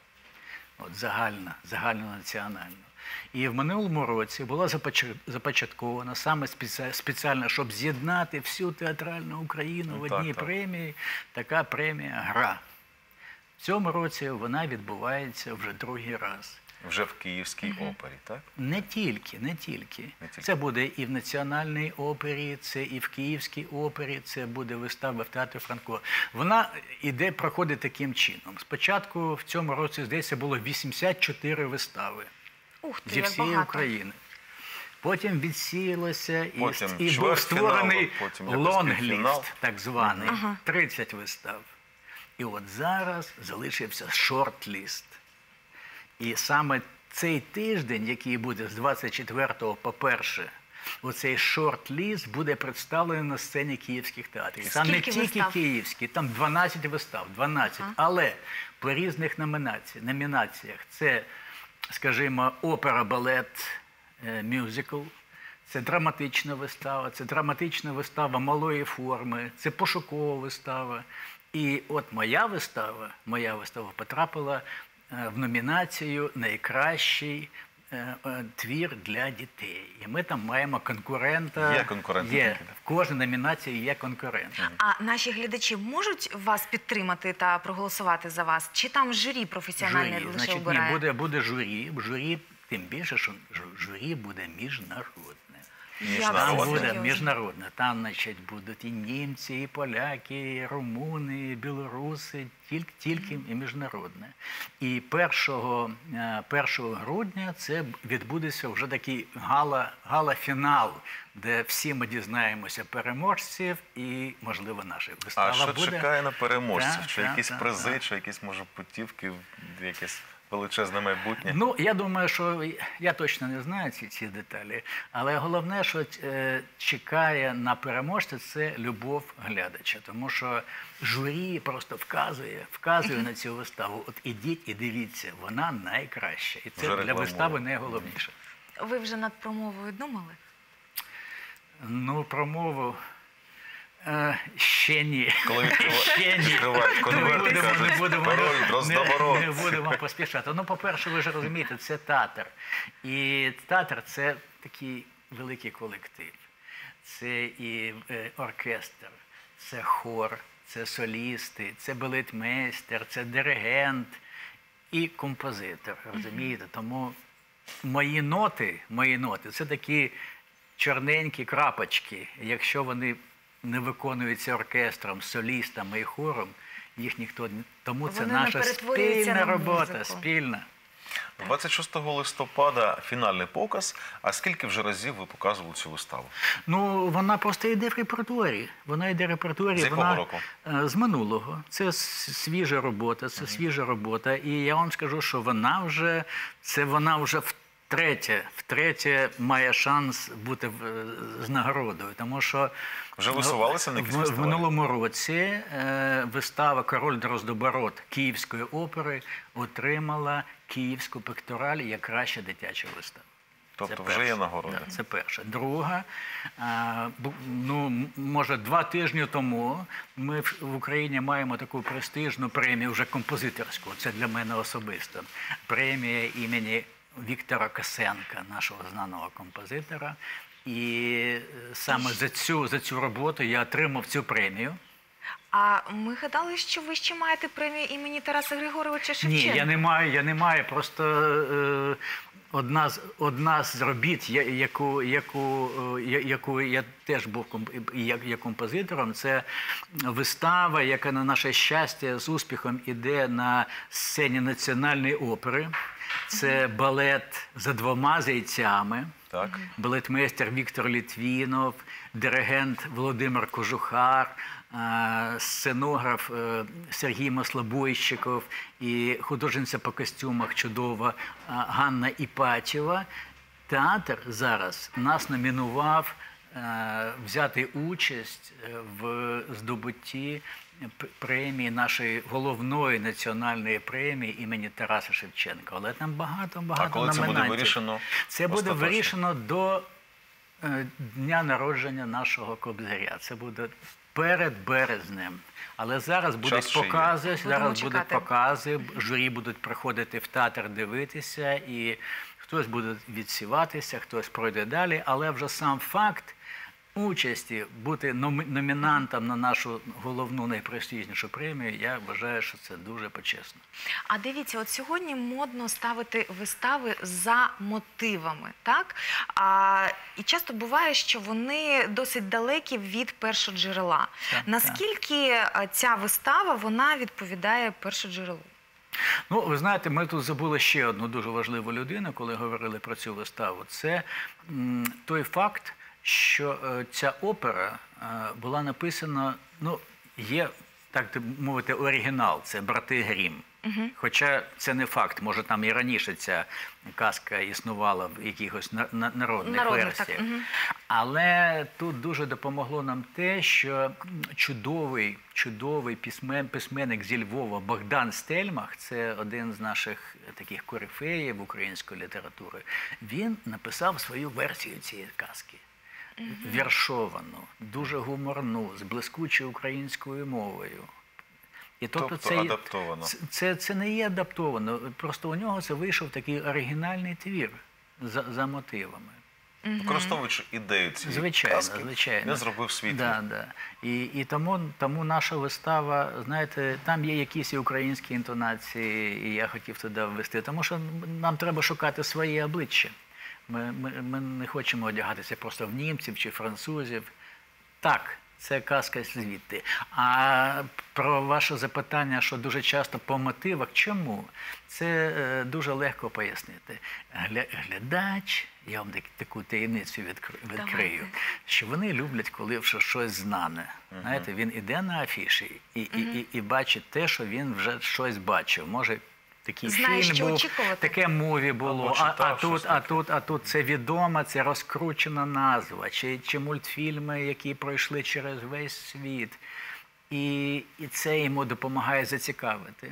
От загальна, загальнонаціональну. І в минулому році була започат- започаткована саме спеці- спеціально, щоб з'єднати всю театральну Україну Ну, в так, одній так. премії, така премія «Гра». В цьому році вона відбувається вже другий раз. Вже в Київській опері, так? Не тільки, не тільки. Не тільки. Це буде і в Національній опері, це і в Київській опері, це буде вистава в Театрі Франко. Вона іде, проходить таким чином. Спочатку в цьому році, здається, було вісімдесят чотири вистави Ух ти, зі як всієї багато. України. Потім відсіялося і, Потім і був чвертьфінал, створений потім якось лонгліст, півфінал. так званий, тридцять вистав. І от зараз залишився шорт-ліст. І саме цей тиждень, який буде з двадцять четвертого по перше, оцей шорт-ліст буде представлений на сцені київських театрів. Там не Скільки тільки вистав? київські, там дванадцять вистав, дванадцять. Але по різних номінаціях, номінаціях це, скажімо, опера, балет, е, мюзикл, це драматична вистава, це драматична вистава малої форми, це пошукова вистава. І от моя вистава, моя вистава потрапила е, в номінацію «Найкращий е, е, твір для дітей». І ми там маємо конкурента. Є конкуренти Є. такі, да? В кожній номінації є конкурент. А наші глядачі можуть вас підтримати та проголосувати за вас? Чи там журі професіональне Журі. лише Значить, ні, обирає? буде, буде журі. Журі, тим більше, що жу- журі буде міжнародне. Як Там це буде серйозно? міжнародне. Там, значить, будуть і німці, і поляки, і румуни, і білоруси, тільки, тільки і міжнародне. І першого, е, першого грудня це відбудеться вже такий гала, гала-фінал, де всі ми дізнаємося переможців і, можливо, наша вистава А що буде. чекає на переможців? Так, Чи так, якісь так, призи, так. чи якісь, може, путівки, в якесь величезне майбутнє? Ну, я думаю, що я точно не знаю ці, ці деталі, але головне, що е, чекає на переможця, це любов глядача. Тому що журі просто вказує, вказує на цю виставу. От ідіть і дивіться, вона найкраща. І це Вже для рекламує. вистави найголовніше. Ви вже над промовою думали? Ну, промову е, ще ні. Коли відкрива- Ще ні. відкривають Не конверт, будемо, кажуть, не будемо, «Пароль, не- Дроздоборот». не, не будемо поспішати. Ну, по-перше, ви ж розумієте, це театр. І театр – це такий великий колектив. Це і е, оркестр, це хор, це солісти, це балетмейстер, це диригент і композитор. Розумієте? Тому мої ноти, мої ноти – це такі чорненькі крапочки. Якщо вони не виконуються оркестром, солістами і хором, їх ніхто не... Тому це Вони не наша перетворюються спільна на робота, музику. спільна. двадцять шостого листопада фінальний показ. А скільки вже разів ви показували цю виставу? Ну, вона просто йде в репертуарі. Вона йде в репертуарі. З якого вона, року? е, З минулого. Це с- свіжа робота, це свіжа робота. І я вам скажу, що вона вже, це вона вже втретє, втретє має шанс бути в- е, з нагородою. Тому що Вже висувалися на якісь в, в фестивалі? минулому році е, вистава «Король Дроздоборот» Київської опери отримала Київську пектораль як краща дитяча вистава. Тобто Це вже перше. є нагорода. Да, це перше. Друга, а, бу- ну, м- може, два тижні тому ми в в Україні маємо таку престижну премію, вже композиторську, це для мене особисто, премія імені Віктора Косенка, нашого знаного композитора. І е, саме за цю, за цю роботу я отримав цю премію. А ми гадали, що ви ще маєте премію імені Тараса Григоровича Шевченка. Ні, я не маю, я не маю. Просто е, Одна з, одна з робіт, я- яку, яку, е, я- яку я теж був комп- як, як композитором, це вистава, яка на наше щастя з успіхом іде на сцені Національної опери. Це балет «За двома зайцями». Так. Балетмейстер Віктор Літвінов, диригент Володимир Кожухар, е, сценограф е, Сергій Маслобойщиков і художниця по костюмах чудова е, Ганна Іпатєва. Театр зараз нас номінував е, взяти участь е, в здобутті п- премії, нашої головної національної премії імені Тараса Шевченка. Але там багато-багато А коли це буде номінантів. вирішено? Це буде остаточно? вирішено до е, дня народження нашого Кобзаря. Це буде перед березнем. Але зараз будуть ще є. покази, Будемо зараз будуть чекати. покази, журі будуть приходити в театр дивитися, і хтось буде відсіватися, хтось пройде далі, але вже сам факт участі, бути номі- номінантом на нашу головну найпрестижнішу премію, я вважаю, що це дуже почесно. А дивіться, от сьогодні модно ставити вистави за мотивами, так? А, і часто буває, що вони досить далекі від першоджерела. Так, Наскільки а, ця вистава, вона відповідає першоджерелу? Ну, ви знаєте, ми тут забули ще одну дуже важливу людину, коли говорили про цю виставу. Це м, той факт, що е, ця опера е, була написана, ну, є, так би мовити, оригінал, це «Брати Грім». Хоча це не факт, може там і раніше ця казка існувала в якихось на- на- народних, Народних, так, версіях. мгм. Але тут дуже допомогло нам те, що чудовий, чудовий письмен, письменник зі Львова Богдан Стельмах, це один з наших таких корифеїв української літератури, він написав свою версію цієї казки. Віршовану, дуже гуморну, з блискучою українською мовою. І Тобто це, є- адаптовано. Це, це, це не є адаптовано, просто у нього це вийшов такий оригінальний твір за, за мотивами. Використовуючи ідею цієї Звичайно, казки, звичайно. він зробив свій твір. Да, да. І, і тому, тому наша вистава, знаєте, там є якісь і українські інтонації, і я хотів туди ввести, тому що нам треба шукати своє обличчя. Ми, ми, ми не хочемо одягатися просто в німців чи французів. Так, це казка звідти. А про ваше запитання, що дуже часто по мотивах, чому? Це е, дуже легко пояснити. Гля, глядач, я вам так- таку таємницю відкр- відкрию, що вони люблять, коли вже щось знане. Знаєте, він іде на афіші і, і, і, і бачить те, що він вже щось бачив. Може, такий Знає, фільм що був, очікувати. таке муві було, Або а, а, читав тут, щось а, таке. тут, а тут це відома, це розкручена назва, чи, чи мультфільми, які пройшли через весь світ. І, і це йому допомагає зацікавити.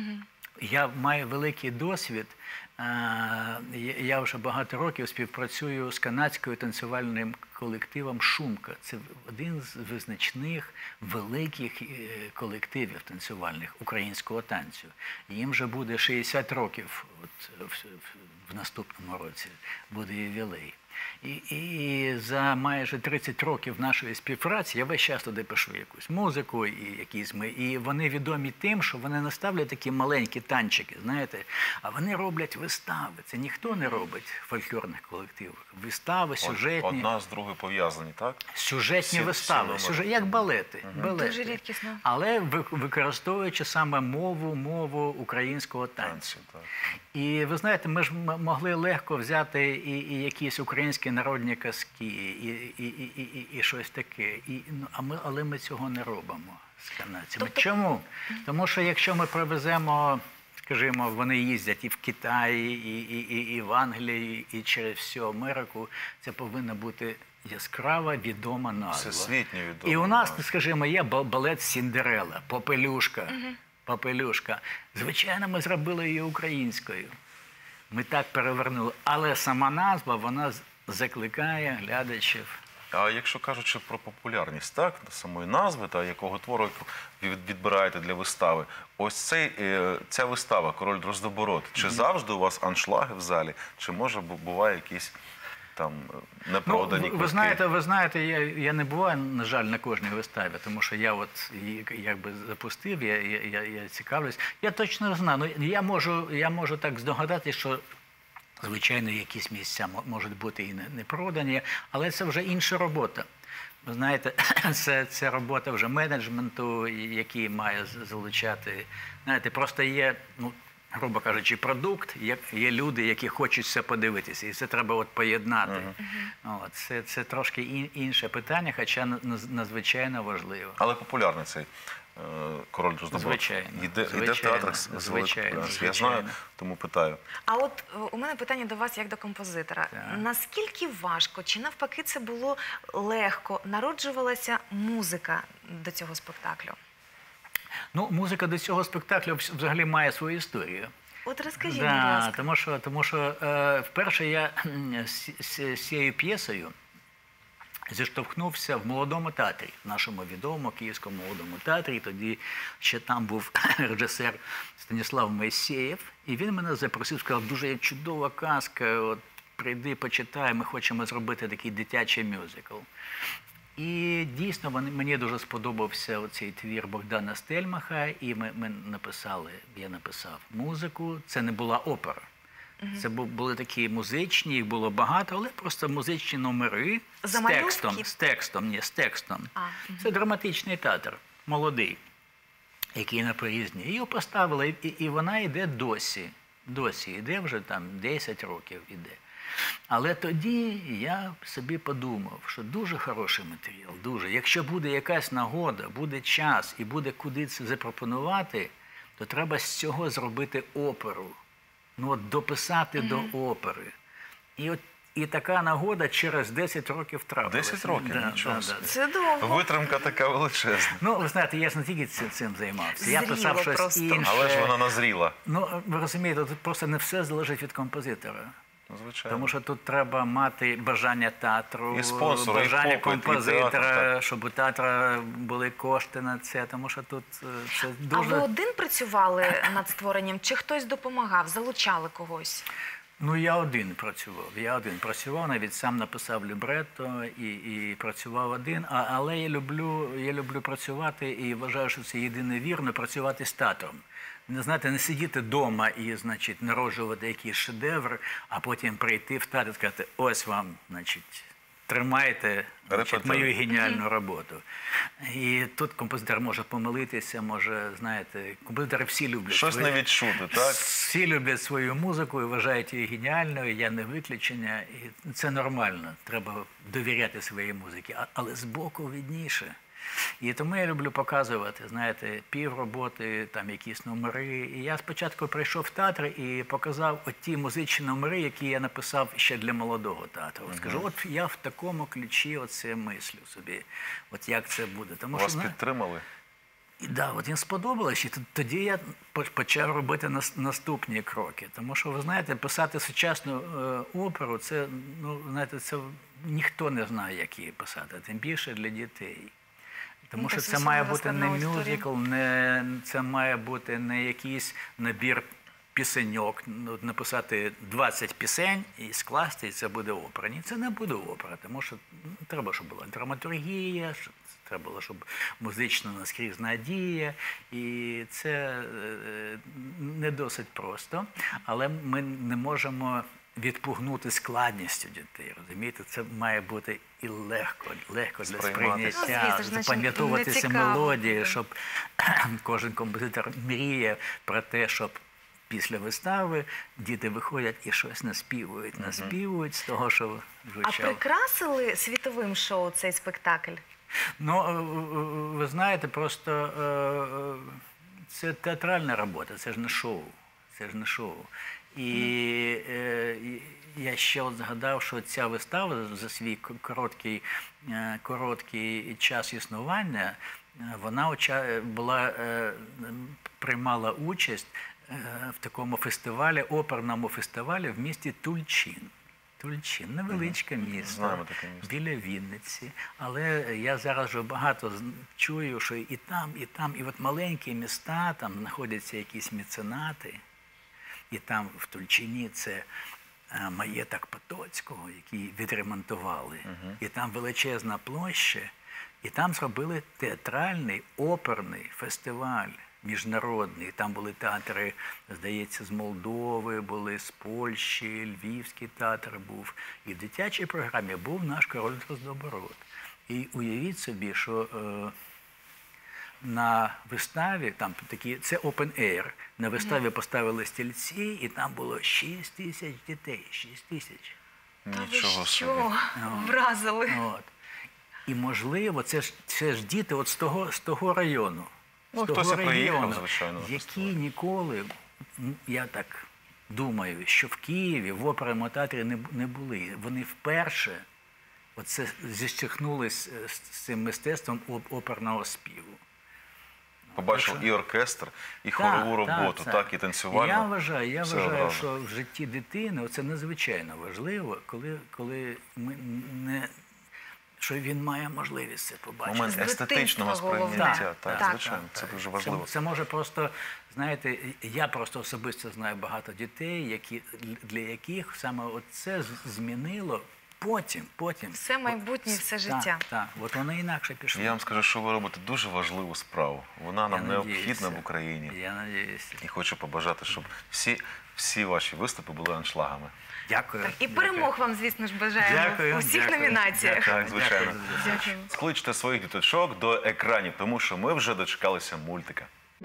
Я маю великий досвід. Е, я- Я вже багато років співпрацюю з канадською танцювальним колективом «Шумка». Це один з визначних великих е, колективів танцювальних українського танцю. Їм вже буде шістдесят років от, в, в- в наступному році, буде ювілей. І, і за майже тридцять років нашої співпраці я весь час туди пишу якусь музику, і якісь ми. І вони відомі тим, що вони не ставлять такі маленькі танчики, знаєте, а вони роблять вистави. Це ніхто не робить в фольклорних колективах. Вистави, сюжетні, Одна з другою пов'язані, так? сюжетні Всі- вистави, всі сюжет, як балети. балети. Дуже рідкісно. Але ви- використовуючи саме мову, мову українського танцю. Танці, так. І ви знаєте, ми ж м- могли легко взяти і, і якісь українські народні казки, і, і, і, і, і, і щось таке. І, ну, а ми, але ми цього не робимо з канадцями. Тобто- Чому? Тому що якщо ми привеземо, скажімо, вони їздять і в Китаї, і, і, і, і в Англії, і через всю Америку, це повинна бути яскрава, відома назва. Всесвітньо відома І у нас, назва. скажімо, є ба- балет «Сіндерелла», «Попелюшка». «Попелюшка». Звичайно, ми зробили її українською. Ми так перевернули. Але сама назва, вона з- закликає глядачів. А якщо кажучи про популярність, так, самої назви та якого твору ви від- відбираєте для вистави, ось цей, е, ця вистава «Король Дроздобород», чи завжди у вас аншлаги в залі, чи може бу- буває якісь там е, Ну, непродані ви, ви квитки? знаєте, ви знаєте, я, я не буваю, на жаль, на кожній виставі, тому що я от її якби запустив, я, я, я, я цікавлюсь. Я точно не знаю, ну, я можу, я можу так здогадати, що Звичайно, якісь місця мо- можуть бути і не, не продані, але це вже інша робота. Ви знаєте, це, це робота вже менеджменту, який має з- залучати. Знаєте, просто є, ну, грубо кажучи, продукт, є, є люди, які хочуть все подивитися, і це треба от поєднати. От, це, це трошки ін- інше питання, хоча наз- надзвичайно важливо. Але популярний цей е, король Дроздоброд. Звичайно, Йде, йде в звичайно, театрах з з великою звичайно, популярністю. Я звичайно. знаю, тому питаю. А от е, у мене питання до вас як до композитора. Так. Наскільки важко, чи навпаки це було легко, народжувалася музика до цього спектаклю? Ну, музика до цього спектаклю вс- взагалі має свою історію. От розкажіть, Да, будь ласка. тому що, тому що е, вперше я кхм, з, з, з цією п'єсою зіштовхнувся в молодому театрі, в нашому відомому Київському молодому театрі. І тоді ще там був режисер Станіслав Моїсеєв. І він мене запросив, сказав, дуже є чудова казка, от, прийди, почитай, ми хочемо зробити такий дитячий мюзикл. І дійсно мені- мені дуже сподобався оцей твір Богдана Стельмаха, і ми, ми написали, я написав музику. Це не була опера. Це бу- були такі музичні, їх було багато, але просто музичні номери з Замальовки? текстом, з текстом, ні, з текстом. А, Це драматичний театр, молодий, який на Порізні. Її поставили, і, і вона йде досі. Досі йде вже там десять років іде. Але тоді я собі подумав, що дуже хороший матеріал, дуже. Якщо буде якась нагода, буде час і буде куди це запропонувати, то треба з цього зробити оперу. Ну от дописати до опери. І от і така нагода через десять років трапилася. десять років? Да, Нічого да, собі. да. Це довго. Витримка така величезна. Ну, ви знаєте, я ж не тільки цим, цим займався. Я Зріло писав щось просто. інше. Але ж вона назріла. Ну, ви розумієте, тут просто не все залежить від композитора. Ну, звичайно. Тому що тут треба мати бажання театру, І спонсора, і бажання попит, і композитора, театр, так. щоб у театра були кошти на це, тому що тут е, це А дуже... ви один працювали над створенням, чи хтось допомагав, залучали когось? Ну, я один працював. Я один працював, навіть сам написав лібретто і, і працював один. А, але я люблю, я люблю працювати і вважаю, що це єдине вірно, працювати з театром. Не знаєте, не сидіти вдома і, значить, народжувати якийсь шедевр, а потім прийти в театр і сказати, ось вам, значить, тримайте, значить, Репетируй. мою геніальну роботу. І тут композитор може помилитися, може, знаєте, композитори всі люблять. Щось свої- не відчути, так? Всі люблять свою музику і вважають її геніальною, я не виключення. І це нормально, треба довіряти своїй музиці, А- але збоку видніше. І тому я люблю показувати, знаєте, півроботи, там якісь номери. І я спочатку прийшов в театр і показав от ті музичні номери, які я написав ще для молодого театру. От скажу, от я в такому ключі оце мислю собі, от як це буде. Тому Вас що, зна- підтримали? і да, от їм сподобалось, і т- тоді я по- почав робити нас- наступні кроки. Тому що, ви знаєте, писати сучасну е, оперу, це, ну, знаєте, це ніхто не знає, як її писати, тим більше для дітей. Тому Ну, що так це зовсім має бути розкладна не історія. мюзикл, не, це має бути не якийсь набір пісеньок, ну, написати двадцять пісень і скласти, і це буде опера. Ні, це не буде опера, тому що ну, треба, щоб була драматургія, щоб, треба було, щоб музична наскрізна дія, і це е, не досить просто, але ми не можемо відпугнути складністю дітей, розумієте? Це має бути і легко, легко для Сприймати. сприйняття, Ну, звісно ж, значить, запам'ятовуватися не цікаво мелодії, буде. щоб кожен композитор мріє про те, щоб після вистави діти виходять і щось наспівують, наспівують з того, що А звучало. прикрасили світовим шоу цей спектакль? Ну, е, е, ви знаєте, просто е, е, це театральна робота, це ж не шоу. Це ж не шоу. І е, і я ще от згадав, що ця вистава за свій к- короткий, е, короткий час існування, е, вона оча- була, е, приймала участь е, в такому фестивалі, оперному фестивалі в місті Тульчин. Тульчин, невеличке місто, Знаємо таке місто. біля Вінниці. Але я зараз вже багато з- чую, що і там, і там, і от маленькі міста, там знаходяться якісь меценати. І там в Тульчині це е, маєток Потоцького, який відремонтували. І там величезна площа, і там зробили театральний оперний фестиваль. міжнародний. Там були театри, здається, з Молдови, були з Польщі, Львівський театр був. І в дитячій програмі був наш король Дроздобород. І уявіть собі, що е, на виставі, там такі, це open air, на виставі поставили стільці, і там було шість тисяч дітей, шість тисяч. Нічого собі. Що? Вразили. От. І, можливо, це ж, це ж діти от з того, з того району, Ну, з того хтось і приїхав, регіону, звичайно, на які фестиваль. ніколи, м, я так думаю, що в Києві в оперному театрі не, б- не були. Вони вперше оце зіщихнулись е, з цим мистецтвом оп- оперного співу. Побачив Так, і оркестр, і хорову роботу, так, і танцювальну. Я вважаю, я Все вважаю, одразу. що в житті дитини це надзвичайно важливо, коли, коли ми не, що він має можливість це побачити. Момент З дитинства естетичного головне. сприйняття, так, Так. звичайно, це дуже важливо. Це, це може просто, знаєте, я просто особисто знаю багато дітей, які, для яких саме це змінило потім, потім. Все майбутнє, От, все так, життя. Так, от вони інакше пішли. Я вам скажу, що ви робите дуже важливу справу. Вона нам Я необхідна надіюся. в Україні. Я надіюся. І хочу побажати, щоб всі, всі ваші виступи були аншлагами. Дякую. Так, і дякую. перемог вам, звісно ж, бажаємо Дякую, у всіх дякую, номінаціях. дякую, Так, звичайно. дякую за запрошення. Дякую. Скличте своїх діточок до екранів, тому що ми вже дочекалися мультика.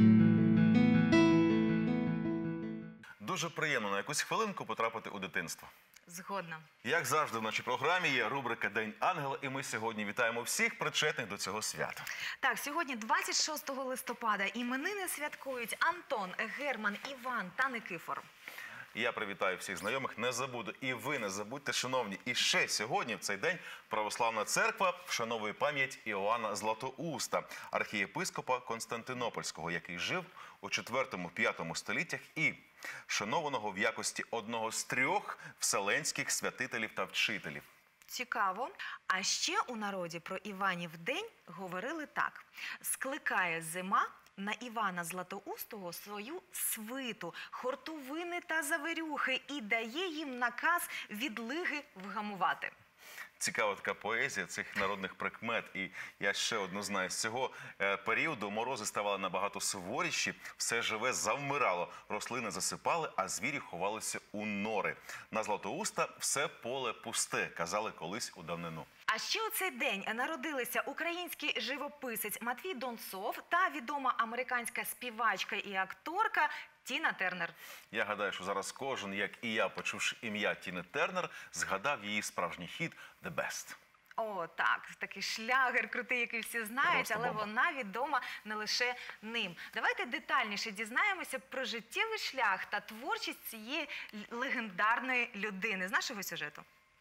Дуже приємно на якусь хвилинку потрапити у дитинство. Згодна. Як завжди в нашій програмі є рубрика «День ангела», і ми сьогодні вітаємо всіх причетних до цього свята. Так, сьогодні двадцять шостого листопада іменини святкують Антон, Герман, Іван та Никифор. Я привітаю всіх знайомих, не забуду. І ви не забудьте, шановні. І ще сьогодні, в цей день, Православна Церква вшановує пам'ять Іоанна Златоуста, архієпископа Константинопольського, який жив у четвертому-п'ятому століттях і шанованого в якості одного з трьох вселенських святителів та вчителів. Цікаво. А ще у народі про Іванів день говорили так. Скликає зима на Івана Златоустого свою свиту, хортовини та завирюхи і дає їм наказ відлиги вгамувати. Цікава така поезія цих народних прикмет. І я ще одну знаю. З цього е, періоду морози ставали набагато суворіші, все живе завмирало, рослини засипали, а звірі ховалися у нори. На Златоуста все поле пусте, казали колись у давнину. А ще у цей день народилися український живописець Матвій Донцов та відома американська співачка і акторка Тіна Тернер. Я гадаю, що зараз кожен, як і я, почувши ім'я Тіни Тернер, згадав її справжній хіт «The Best». О, так, такий шлягер крутий, який всі знають, Просто але бомба. вона відома не лише ним. Давайте детальніше дізнаємося про життєвий шлях та творчість цієї л- легендарної людини з нашого сюжету.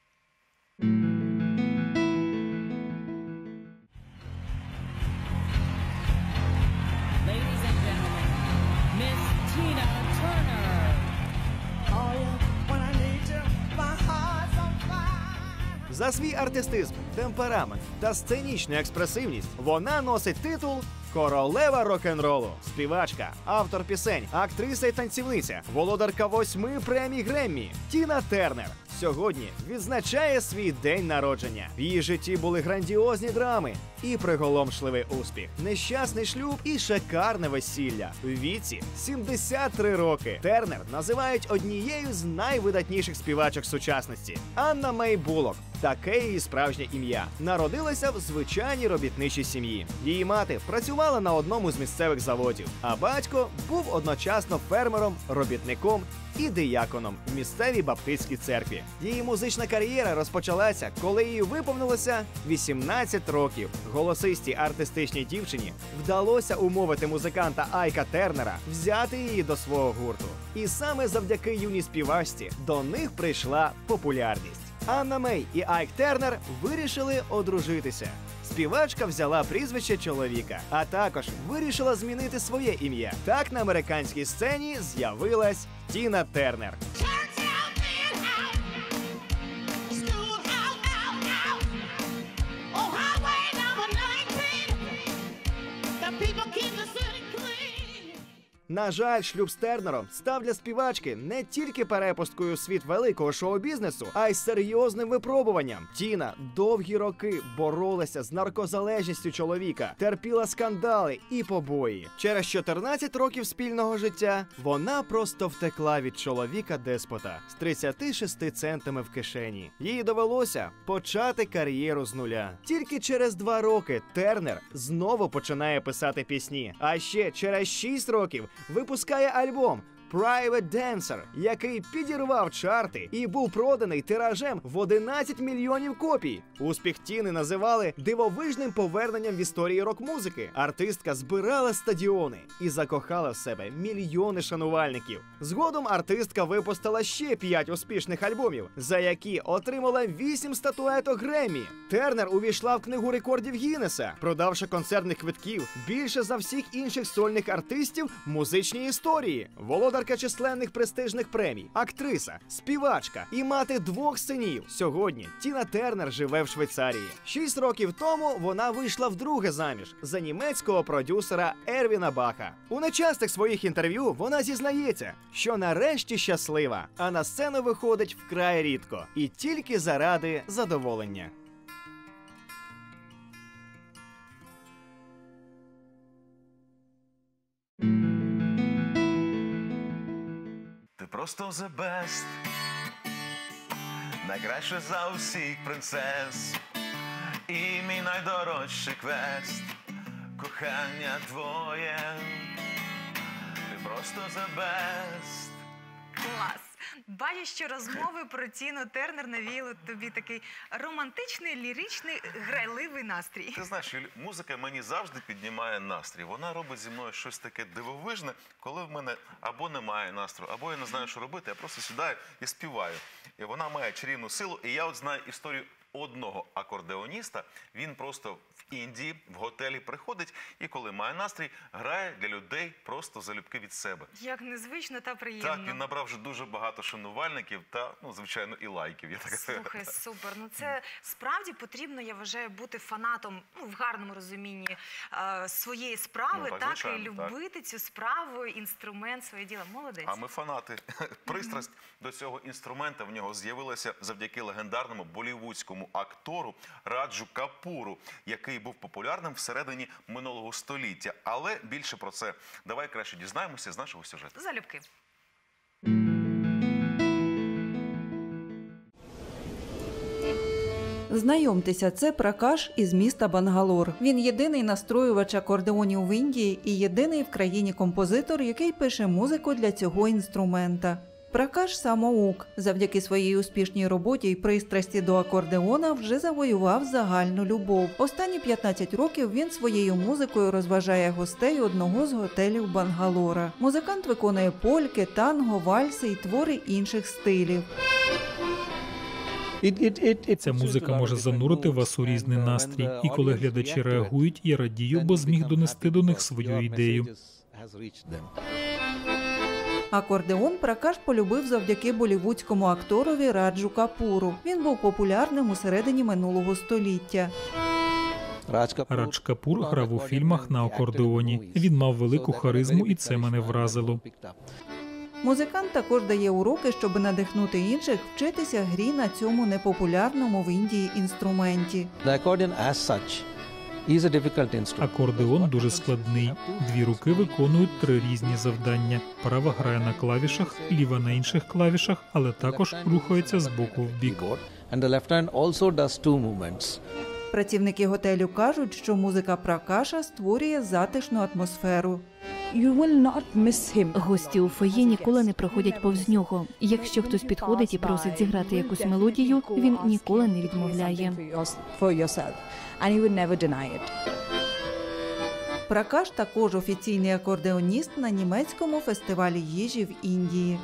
Ladies and gentlemen, Miss Tina Turner. За свій артистизм, темперамент та сценічну експресивність вона носить титул «Королева рок-н-ролу». Співачка, автор пісень, актриса і танцівниця, володарка восьми премій Греммі Тіна Тернер сьогодні відзначає свій день народження. В її житті були грандіозні драми і приголомшливий успіх, нещасний шлюб і шикарне весілля. У віці сімдесят три роки Тернер називають однією з найвидатніших співачок сучасності. Анна Мей Буллок – таке її справжнє ім'я. Народилася в звичайній робітничій сім'ї. Її мати працювала на одному з місцевих заводів, а батько був одночасно фермером, робітником і дияконом в місцевій баптистській церкві. Її музична кар'єра розпочалася, коли їй виповнилося вісімнадцять років. Голосистій артистичній дівчині вдалося умовити музиканта Айка Тернера взяти її до свого гурту. І саме завдяки юній співачці до них прийшла популярність. Анна Мей і Айк Тернер вирішили одружитися. Співачка взяла прізвище чоловіка, а також вирішила змінити своє ім'я. Так на американській сцені з'явилась Тіна Тернер. На жаль, шлюб з Тернером став для співачки не тільки перепусткою у світ великого шоу-бізнесу, а й серйозним випробуванням. Тіна довгі роки боролася з наркозалежністю чоловіка, терпіла скандали і побої. Через чотирнадцять років спільного життя вона просто втекла від чоловіка-деспота з тридцятьма шістьма центами в кишені. Їй довелося почати кар'єру з нуля. Тільки через два роки Тернер знову починає писати пісні, а ще через шість років випускає альбом Private Dancer, який підірвав чарти і був проданий тиражем в одинадцять мільйонів копій. Успіх Тіни називали дивовижним поверненням в історії рок-музики. Артистка збирала стадіони і закохала в себе мільйони шанувальників. Згодом артистка випустила ще п'ять успішних альбомів, за які отримала вісім статуеток Греммі. Тернер увійшла в книгу рекордів Гіннеса, продавши концертних квитків більше за всіх інших сольних артистів в музичній історії. Володар численних престижних премій, актриса, співачка і мати двох синів. Сьогодні Тіна Тернер живе в Швейцарії. Шість років тому вона вийшла вдруге заміж за німецького продюсера Ервіна Баха. У нечастих своїх інтерв'ю вона зізнається, що нарешті щаслива, а на сцену виходить вкрай рідко і тільки заради задоволення. Ти просто the best, найкраще за усіх принцес, і мій найдорожчий квест, кохання твоє, ти просто the best. Клас! Бачу, що розмови про Тіну Тернер навіяли тобі такий романтичний, ліричний, грайливий настрій. Ти знаєш, Юлі, музика мені завжди піднімає настрій. Вона робить зі мною щось таке дивовижне, коли в мене або немає настрою, або я не знаю, що робити, я просто сідаю і співаю. І вона має чарівну силу. І я от знаю історію одного акордеоніста. Він просто в Індії, в готелі приходить і коли має настрій, грає для людей просто залюбки від себе. Як незвично та приємно. Так, він набрав вже дуже багато шанувальників та, ну, звичайно, і лайків. Я так... Слухай, супер. Ну це справді потрібно, я вважаю, бути фанатом, ну, в гарному розумінні, е, своєї справи, ну, так, так, звичайно, і любити так. цю справу, інструмент, своє діло. Молодець. А ми фанати. Пристрасть mm-hmm. до цього інструмента в нього з'явилася завдяки легендарному болівудському актору Раджу Капуру, який був популярним всередині минулого століття. Але більше про це давай краще дізнаємося з нашого сюжету. Залюбки. Знайомтеся, це Пракаш із міста Бангалор. Він єдиний настроювач акордеонів в Індії і єдиний в країні композитор, який пише музику для цього інструмента. Пракаш – самоук. Завдяки своїй успішній роботі і пристрасті до акордеона вже завоював загальну любов. Останні п'ятнадцять років він своєю музикою розважає гостей одного з готелів Бангалора. Музикант виконує польки, танго, вальси і твори інших стилів. Ця музика може занурити вас у різний настрій. І коли глядачі реагують, я радію, бо зміг донести до них свою ідею. Акордеон Пракаш полюбив завдяки болівудському акторові Раджу Капуру. Він був популярним у середині минулого століття. Радж Капур грав у фільмах на акордеоні. Він мав велику харизму, і це мене вразило. Музикант також дає уроки, щоб надихнути інших вчитися грі на цьому непопулярному в Індії інструменті. Акордеон дуже складний. Дві руки виконують три різні завдання. Права грає на клавішах, ліва на інших клавішах, але також рухається з боку в бік. Працівники готелю кажуть, що музика Пракаша створює затишну атмосферу. Гості у фоє ніколи не проходять повз нього. Якщо хтось підходить і просить зіграти якусь мелодію, він ніколи не відмовляє. Пракаш також офіційний акордеоніст на німецькому фестивалі їжі в Індії.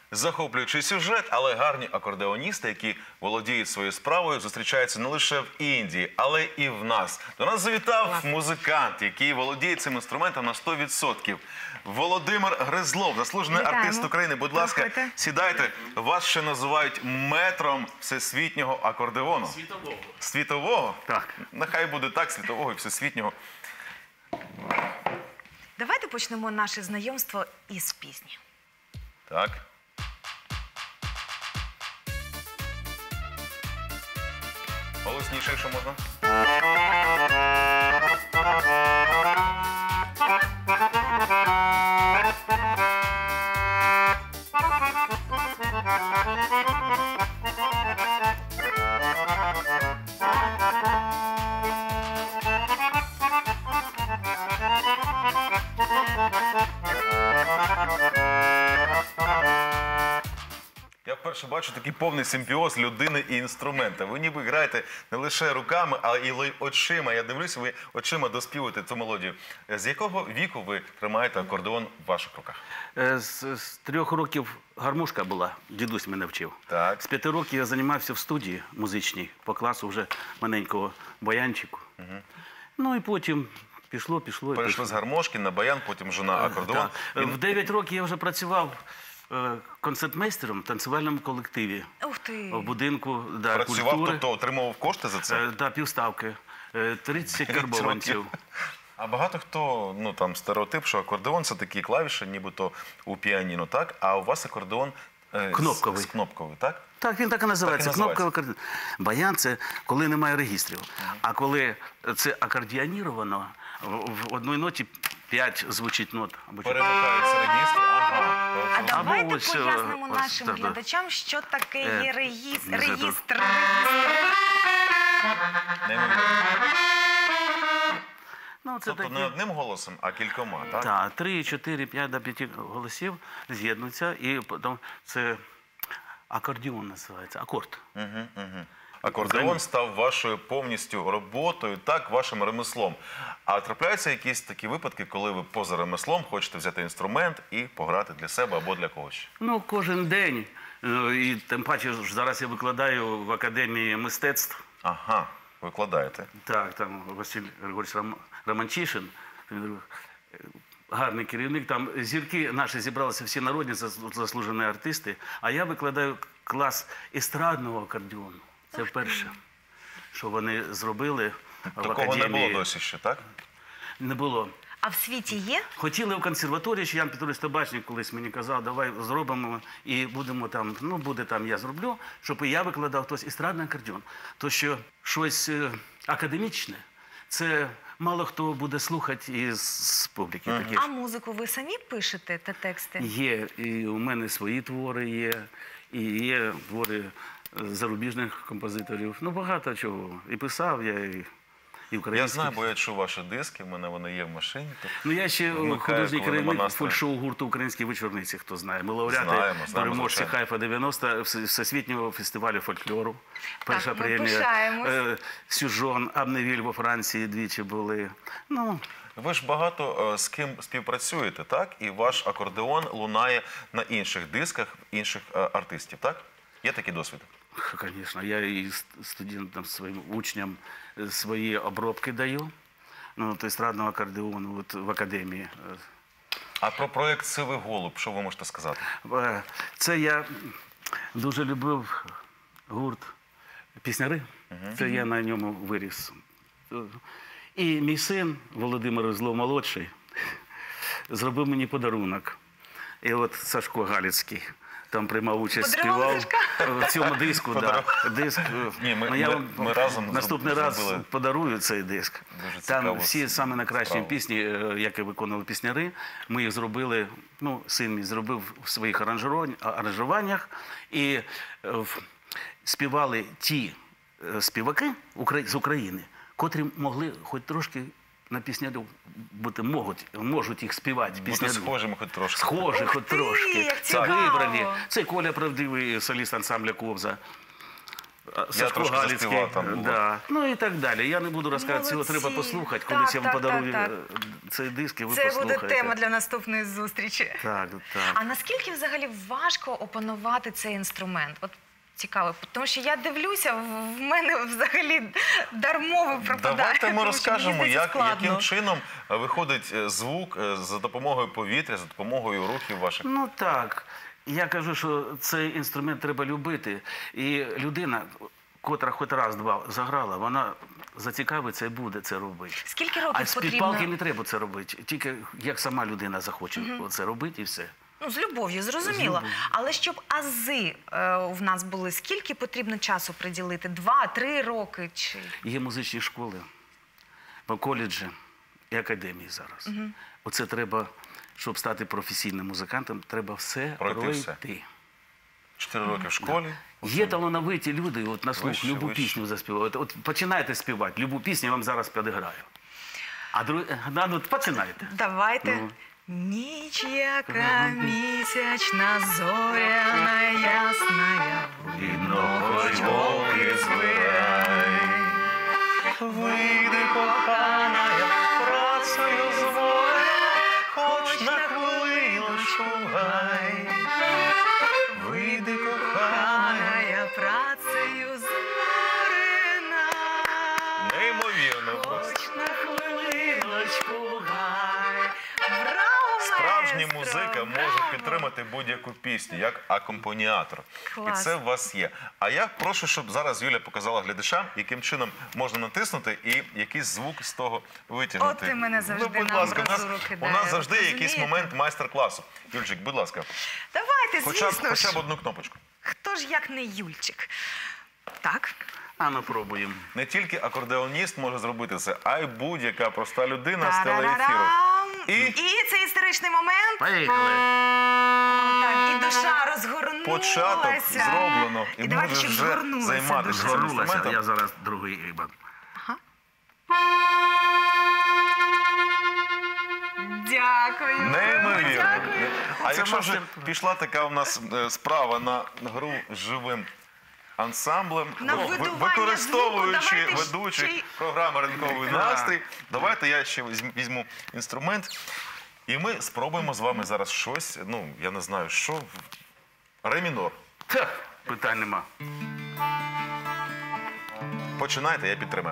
Захоплюючий сюжет, але гарні акордеоністи, які володіють своєю справою, зустрічаються не лише в Індії, але і в нас. До нас завітав музикант, який володіє цим інструментом на сто відсотків. Володимир Гризлов, заслужений Вітаємо. артист України. Будь ласка, Проходьте. сідайте. Вас ще називають метром всесвітнього акордеону. Світового. Світового? Так. Нехай буде так, світового і всесвітнього. Давайте почнемо наше знайомство із пісні. Так. Голосніше, якщо можна. Я вперше бачу такий повний симбіоз людини і інструмента. Ви ніби граєте не лише руками, а й очима. Я дивлюся, ви очима доспівуєте цю мелодію. З якого віку ви тримаєте акордеон в ваших руках? Е, З, з трьох років гармошка була, дідусь мене вчив. Так. З п'яти років я займався в студії музичній, по класу вже маленького баянчику. Ну і потім пішло, пішло. і Перейшли пішло. з гармошки на баян, потім вже на акордеон. Так. В дев'ять років я вже працював е, концертмейстером в танцювальному колективі. Ух ти! В будинку да, Працював, культури. тобто отримував кошти за це? Е, да, півставки. Е, тридцять карбованців. А багато хто, ну там стереотип, що акордеон це такі клавіші, нібито у піаніно, так? А у вас акордеон е, з- Кнопковий. з кнопковий, так? Так, він так і називається. Так і називається. Кнопковий акордеон. Баян – це коли немає регістрів. А коли це акордіоніровано, в в одній ноті п'ять звучить нот. Або чотири. Перемикається регістр, ага. А давайте ось, е, пояснимо ось, нашим так, так. глядачам, що таке Е, є регіс- не знаю, регістр. Неймовірно. Ну, це Тобто такі... не одним голосом, а кількома, так? Так, три, чотири, п'ять до п'яти голосів з'єднуються, і потім це акордіон називається, акорд. Угу, угу. Акордеон став вашою повністю роботою, так, вашим ремеслом. А трапляються якісь такі випадки, коли ви поза ремеслом хочете взяти інструмент і пограти для себе або для когось? Ну, кожен день, е, і тим паче ж зараз я викладаю в Академії мистецтв. Ага, викладаєте. Так, там Василь Григорович Ром- Романчишин, він, е, гарний керівник. Там зірки наші зібралися всі народні, зас- заслужені артисти, а я викладаю клас естрадного акордеону. Це вперше, що вони зробили в Такого Академії. не було досі ще, так? Не було. А в світі є? Хотіли в консерваторії, ще Ян Петрович Табачник колись мені казав, давай зробимо і будемо там, ну буде там, я зроблю, щоб і я викладав хтось естрадний акордеон. То що щось е, академічне, це мало хто буде слухати із з публіки. Такі А ж. музику ви самі пишете та тексти? Є, і у мене свої твори є, і є твори е, зарубіжних композиторів. Ну багато чого. І писав я, і, і українські. Я знаю, бо я чув ваші диски, в мене вони є в машині. то Ну, я ще вмикаю, художній коли нема керівник настрою. фольшоу гурту «Українські вечорниці», хто знає. Ми лауреати, Знаємо, знаємо, переможці звичайно. Хайфа дев'яносто, Вс- Всесвітнього фестивалю фольклору. Перша ми премія. пишаємось. Е, Сюжон, Абневіль во Франції двічі були. Ну, ви ж багато е, з ким співпрацюєте, так? І ваш акордеон лунає на інших дисках інших е, артистів, так? Є такий досвід? звісно, я і ст- студентам, своїм учням е, свої обробки даю. Ну, от естрадного акордеону от, в академії. А про проєкт «Сивий голуб» що ви можете сказати? Е, Це я дуже любив гурт «Пісняри». Це я на ньому виріс. І мій син Володимир Злов молодший зробив мені подарунок. І от Сашко Галицький там приймав участь, Подарували співав в цьому диску. Да. Диск. е, Ні, ми- ну, я ми- вам ми разом наступний зроб- раз зробили. подарую цей диск. Дуже цікаво Там всі саме найкращі справа. пісні, е, які виконували пісняри, ми їх зробили, ну, син мій зробив в своїх аранжувань- аранжуваннях. І е, в- співали ті е, співаки укра- з України, котрі могли хоч трошки на піснярів бути, можуть, можуть їх співати. Бути піснярі. схожими хоч трошки. Схожі, Ух хоч ти, трошки. як Це цікаво. вибрані. Це Коля Правдивий, соліст ансамбля «Кобза». Сашко трошки Галицький, заспівав там було. да. Ну і так далі. Я не буду розказувати, цього треба Молодці. послухати, Так, колись я вам так, подарую так, е, цей диск, і ви Це послухаєте. буде тема для наступної зустрічі. Так, так. А наскільки взагалі важко опанувати цей інструмент? От цікаво, тому що я дивлюся, в в мене взагалі дар мови пропадає. Давайте ми тому що розкажемо, мені здається, як, складно. яким чином е, виходить е, звук е, за допомогою повітря, за допомогою рухів ваших. Ну так. Я кажу, що цей інструмент треба любити. І людина, котра хоч раз-два заграла, вона зацікавиться і буде це робити. Скільки років А з потрібно? підпалки не треба це робити. Тільки як сама людина захоче це робити і все. Ну, з любов'ю, зрозуміло. любов'ю. Але щоб ази е, в нас були, скільки потрібно часу приділити? Два, три роки? Чи... Є музичні школи, коледжі і академії зараз. Оце треба, щоб стати професійним музикантом, треба все Пройти пройти. все. Чотири роки в школі. Є талановиті люди, от на слух Вище, любу вище. пісню заспівають. От починайте співати, любу пісню я вам зараз підіграю. А друг... а, ну, починайте. Давайте. Ну. Ніч, яка місячна, зоряна, ясна, Видно, хоч оки збирай. Вийди, кохана, я працею зворе, хоч на хвилиночку гай. Вийди, кохана, я працею зорена. неймовірно просто. Хоч на хвилиночку гай. Браво, Справжній маестро, музика може браво. підтримати будь-яку пісню, як акомпаніатор. Клас. І це у вас є. А я прошу, щоб зараз Юля показала глядачам, яким чином можна натиснути і якийсь звук з того витягнути. От ти мене завжди ну, будь на ласка, у нас, амбразуру у кидаєш, нас завжди є якийсь розумієте? момент майстер-класу. Юльчик, будь ласка, Давайте, хоча б, звісно хоча ж. б одну кнопочку. Хто ж як не Юльчик? Так. А ну пробуємо. Не тільки акордеоніст може зробити це, а й будь-яка проста людина з телеефіру. Та-ра-рам. І І це історичний момент. Поїхали. Так, і душа розгорнулася. початок зроблено, і, І давайте, може щоб вже згорнулася займатися душа. цим Згорнулася, інструментом. я зараз другий риба. Дякую. Неймовірно. Дякую. А Це якщо вже мастер- пішла така у нас е, справа на гру з живим ансамблем, На ви- видування використовуючи звуку, давайте ведучий ще й- програми «Ранковий Да. настрій», давайте я ще візьму, візьму інструмент, і ми спробуємо з вами зараз щось, ну, я не знаю, що, ре мінор. Та, питань нема. Починайте, я підтримаю.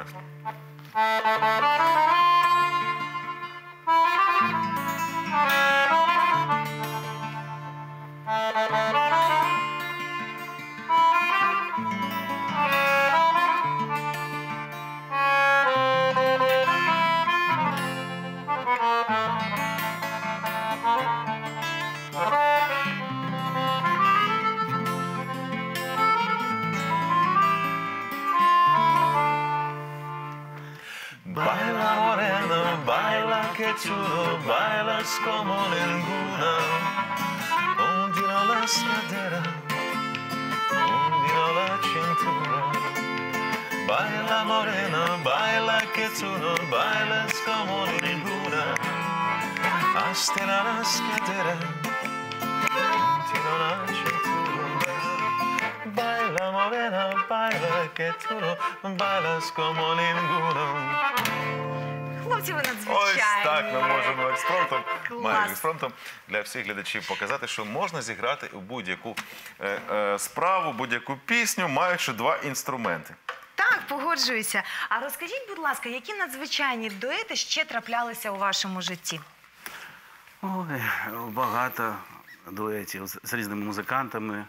Baila morena, baila que chulo, bailas como ninguna. Ondino las caderas, ondino la cintura. Baila morena, baila que chulo, bailas como ninguna. Hasta las caderas, ondino la cintura. Baila morena, baila que chulo, bailas como ninguna. Хлопці, ви надзвичайні. Ось так ми можемо експромтом, Клас. майже експромтом для всіх глядачів показати, що можна зіграти у будь-яку е, е, справу, будь-яку пісню, маючи два інструменти. Так, погоджуюся. А розкажіть, будь ласка, які надзвичайні дуети ще траплялися у вашому житті? Ой, багато дуетів з з різними музикантами.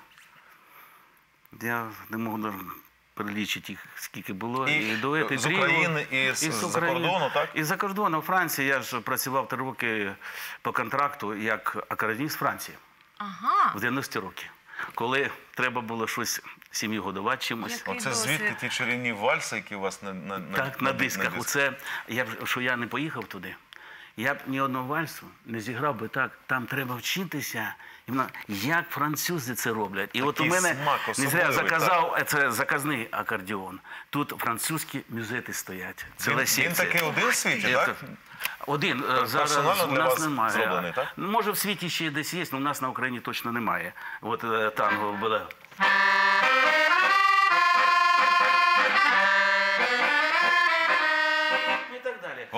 Я не можу перелічити їх, скільки було. І дуети, з тріо, України, і з- з-за України. кордону, так? І з-за кордону. В Франції я ж працював три роки по контракту як акордіоніст Франції Ага. в дев'яності роки. Коли треба було щось сім'ю годувати чимось. Який Оце досвід. звідки ті чарівні вальси, які у вас на, на, на, Так, на ди- дисках. Оце, я б, що я не поїхав туди, я б ні одного вальсу не зіграв би так. Там треба вчитися. І вона- Як французи це роблять. І от у Такий мене смак не зря особливий, заказав, це заказний акордіон. Тут французькі мюзети стоять. Ціла Він, він секція. такий один в світі, Е, так? Один. е, Зараз Персонально у для нас вас немає. зроблений, так? Ну, може, в світі ще десь є, але у нас на Україні точно немає. От е, танго було.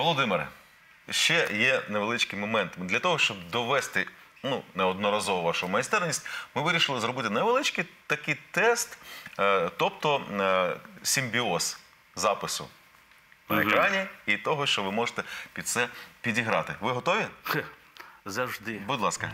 Володимире, ще є невеличкий момент. Для того, щоб довести ну, неодноразово вашу майстерність, ми вирішили зробити невеличкий такий тест, е, тобто е, симбіоз запису на екрані і того, що ви можете під це підіграти. Ви готові? Завжди. Будь ласка.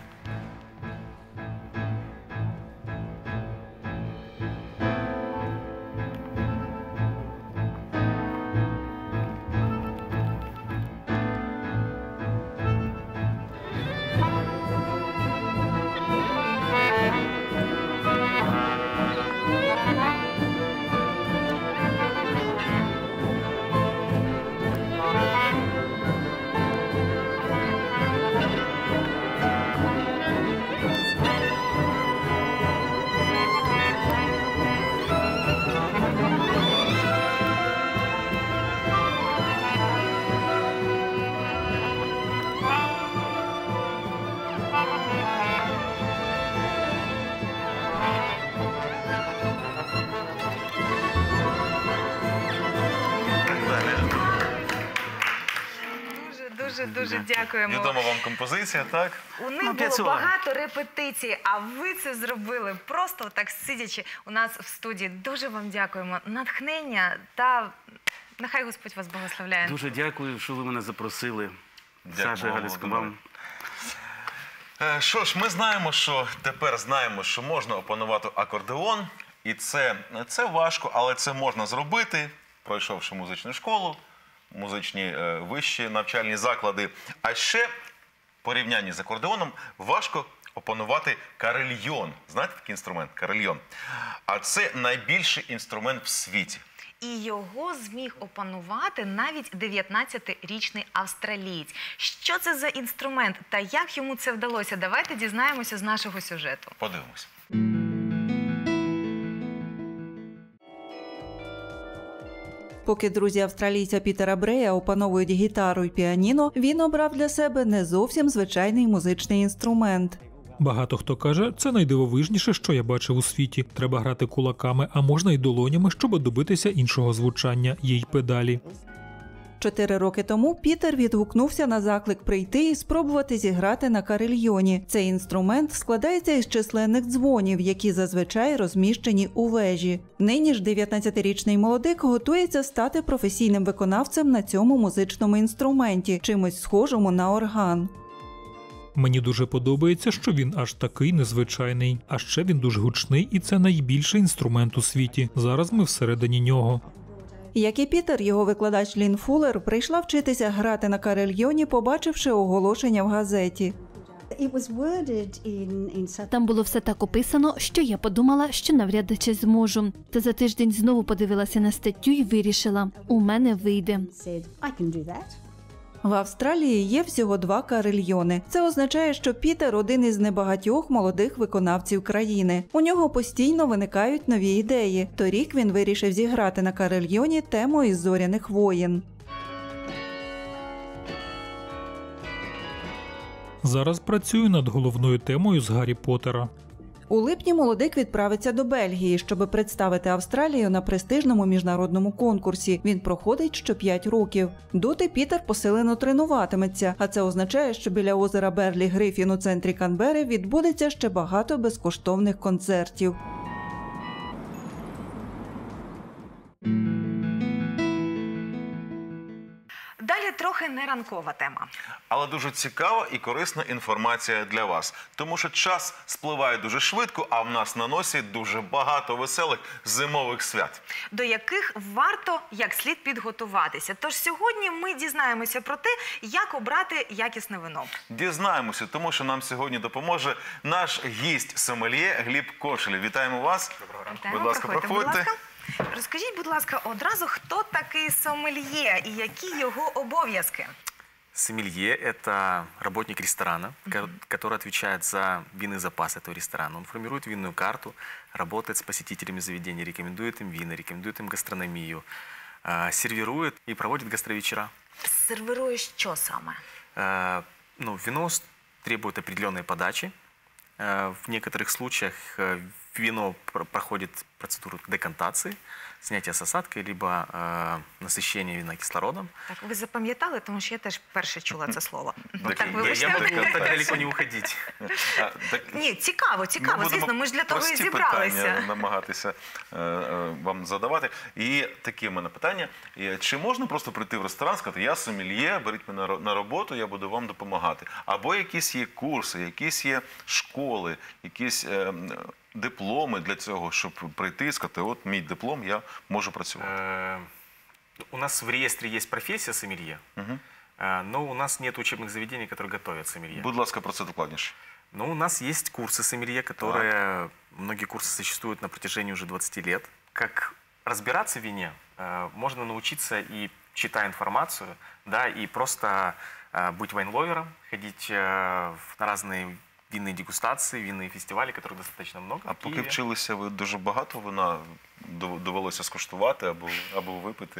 Дуже-дуже дякуємо. Відома вам композиція, так? У них Ну, було п'ятсот. багато репетицій, а ви це зробили просто так сидячи у нас в студії. Дуже вам дякуємо. Натхнення та нехай Господь вас благословляє. Дуже дякую, що ви мене запросили. Дякую, Саша Галицька, вам. Е, Що ж, ми знаємо, що тепер знаємо, що можна опанувати акордеон. І це, це важко, але це можна зробити, пройшовши музичну школу, музичні е, вищі навчальні заклади. А ще в порівнянні з акордеоном важко опанувати карельйон. Знаєте такий інструмент? Карельйон. А це найбільший інструмент в світі. І його зміг опанувати навіть дев'ятнадцятирічний австралієць. Що це за інструмент та як йому це вдалося? Давайте дізнаємося з нашого сюжету. Подивимось. Поки друзі австралійця Пітера Брея опановують гітару й піаніно, він обрав для себе не зовсім звичайний музичний інструмент. Багато хто каже, це найдивовижніше, що я бачив у світі. Треба грати кулаками, а можна й долонями, щоб добитися іншого звучання, є й педалі. Чотири роки тому Пітер відгукнувся на заклик прийти і спробувати зіграти на карельйоні. Цей інструмент складається із численних дзвонів, які зазвичай розміщені у вежі. Нині ж дев'ятнадцятирічний молодик готується стати професійним виконавцем на цьому музичному інструменті, чимось схожому на орган. Мені дуже подобається, що він аж такий незвичайний. А ще він дуже гучний, і це найбільший інструмент у світі. Зараз ми всередині нього. Як і Пітер, його викладач Лін Фуллер прийшла вчитися грати на карельйоні, побачивши оголошення в газеті. Там було все так описано, що я подумала, що навряд чи зможу. Та за тиждень знову подивилася на статтю і вирішила – у мене вийде. В Австралії є всього два карельйони. Це означає, що Пітер – один із небагатьох молодих виконавців країни. У нього постійно виникають нові ідеї. Торік він вирішив зіграти на карельйоні тему із «Зоряних воїн». Зараз працюю над головною темою з Гаррі Поттера. У липні молодик відправиться до Бельгії, щоб представити Австралію на престижному міжнародному конкурсі. Він проходить що п'ять років. Доти Пітер посилено тренуватиметься, а це означає, що біля озера Берлі Грифін у центрі Канбери відбудеться ще багато безкоштовних концертів. Далі трохи не ранкова тема. Але дуже цікава і корисна інформація для вас. Тому що час спливає дуже швидко, а в нас на носі дуже багато веселих зимових свят. До яких варто як слід підготуватися. Тож сьогодні ми дізнаємося про те, як обрати якісне вино. Дізнаємося, тому що нам сьогодні допоможе наш гість сомельє Гліб Кошелєв. Вітаємо вас. Вітаємо, Будь ласка, проходьте, будь проходьте. ласка. Розкажіть, будь ласка, одразу, хто такий сомельє і які його обов'язки? Сомелье – это работник ресторана, Мгм. который отвечает за винный запас этого ресторана. Он формирует винную карту, работает с посетителями заведения, рекомендует им вина, рекомендует им гастрономию, э, сервирует и проводит гастровечера. Сервирує що саме? Э, ну, вино с- требует определенной подачи. Э, в некоторых случаях э, вино пр- проходит процедуру декантации, снятия с осадкой, либо э, насыщения вина кислородом. Так, ви запам'ятали, тому що я теж перше чула це слово. Так, Так, я- вибачте. Я буду Декантация. так далеко не уходить. А, так, Ні, цікаво, цікаво, будемо звісно, ми ж для того і прості зібралися. питання намагатися е, е, вам задавати. І таке в мене питання. І Чи можна просто прийти в ресторан, сказати, я сомельє, беріть мене на ро- на роботу, я буду вам допомагати? Або якісь є курси, якісь є школи, якісь е, м, дипломи для цього, щоб прийти і сказати, от мій диплом, я можу працювати. Э, У нас в реестре есть профессия сомелье, Мгм. э, но у нас нет учебных заведений, которые готовят сомелье. Будь ласка, про це докладніше. Но у нас есть курсы сомелье, которые, многие курсы существуют на протяжении уже двадцати лет. Как разбираться в вине, э, можно научиться и читая информацию, да, и просто э, быть вайнловером, ходить э, в- на разные винные дегустации, винные фестивали, которых достаточно много. А в поки Киеве. вчилися, ви дуже багато вина дов- довелося скуштувати або, або випити?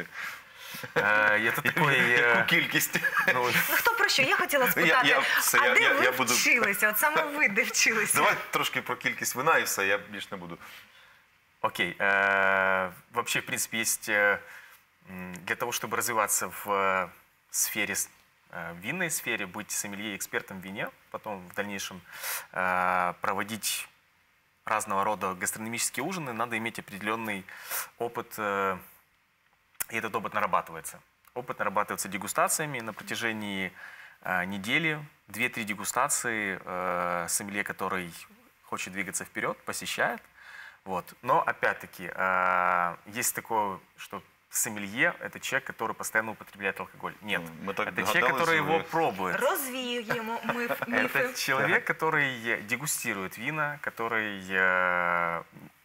Э, Это такой... э, Яку кількість? ну, Ну, хто про що? Я хотіла спитати, я- все, а я- де я- ви я буду- вчилися? От саме ви де вчилися? Давай трошки про кількість вина і все, я більш не буду. Окей. Э, Вообще, в принципе, есть э, м, для того, чтобы развиваться в э, сфере, с- э, в винной сфере, быть сомелье, экспертом в вине, потом в дальнейшем э, проводить разного рода гастрономические ужины, надо иметь определенный опыт, э, и этот опыт нарабатывается. Опыт нарабатывается дегустациями на протяжении э, недели, две-три дегустации э, сомелье, который хочет двигаться вперед, посещает. Вот. Но, опять-таки, э, есть такое, что сомелье – это человек, который постоянно употребляет алкоголь. Нет, Мы так это человек, догадались, который вы- его пробует. Розвіюємо миф, міфи. Это человек, который дегустирует вина, который, э,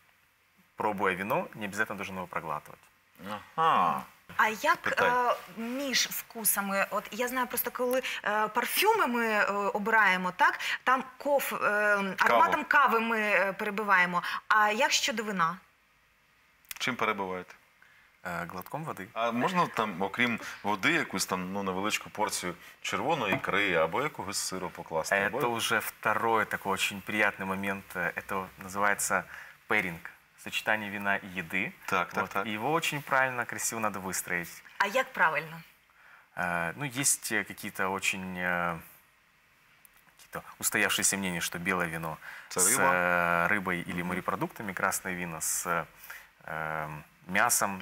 пробуя вино, не обязательно должен его проглатывать. Ага. А як Питань. е, між вкусами? От я знаю просто, коли е, парфюми ми е, обираємо, так там коф е, ароматом кави ми е, перебиваємо. А як щодо вина? Чим перебуваєте? Э, Глотком воды. А можна там, окрім води, якусь там ну, невеличку порцію червоної ікри або якогось сиру покласти? Это Або... уже второй такой очень приятный момент. Это называется пэринг. Сочетание вина и еды. Так, так, Вот. так. И его очень правильно, красиво надо выстроить. А як правильно? Э, Ну, есть э, какие-то очень э, какие-то устоявшиеся мнения, что белое вино Это с рыба. э, рыбой или морепродуктами, красное вино с э, мясом.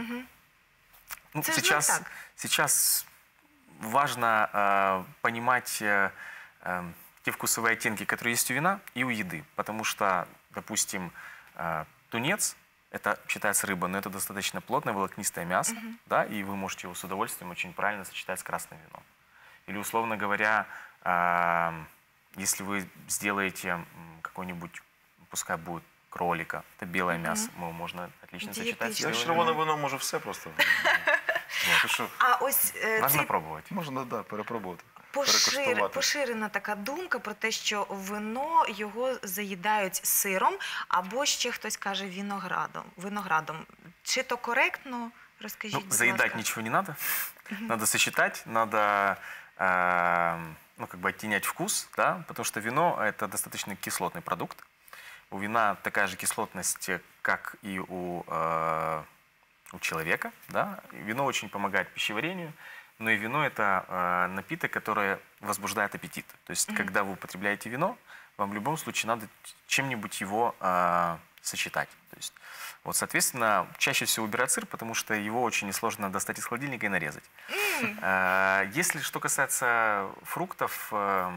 Ну, Это же не сейчас, так. сейчас важно э, понимать э, э, те вкусовые оттенки, которые есть у вина и у еды. Потому что, допустим, э, тунец – это считается рыба, но это достаточно плотное волокнистое мясо, да, и вы можете его с удовольствием очень правильно сочетать с красным вином. Или, условно говоря, э, если вы сделаете м, какой-нибудь, пускай будет кролика, это белое мясо, его можно отлично сочетать с Диетично. Я белым червоне вином. вино можу все просто. Ти що? А ось е, Важно цей пробовать. Можна, да, перепробувати. пошир, перекоштувати. поширена така думка про те, що вино його заїдають сиром, або ще хтось каже виноградом. виноградом. Чи то коректно? Розкажіть, Ну, будь заедать ласка. ничего не надо. Надо сочетать, надо э, ну, как бы оттенять вкус, да, потому что вино – это достаточно кислотный продукт. У вина такая же кислотность, как и у, э, у человека. Да? И вино очень помогает пищеварению, но и вино – это э, напиток, который возбуждает аппетит. То есть, когда вы употребляете вино, вам в любом случае надо чем-нибудь его э, сочетать. То есть, вот, соответственно, чаще всего убирать сыр, потому что его очень несложно достать из холодильника и нарезать. Э, Если что касается фруктов, э,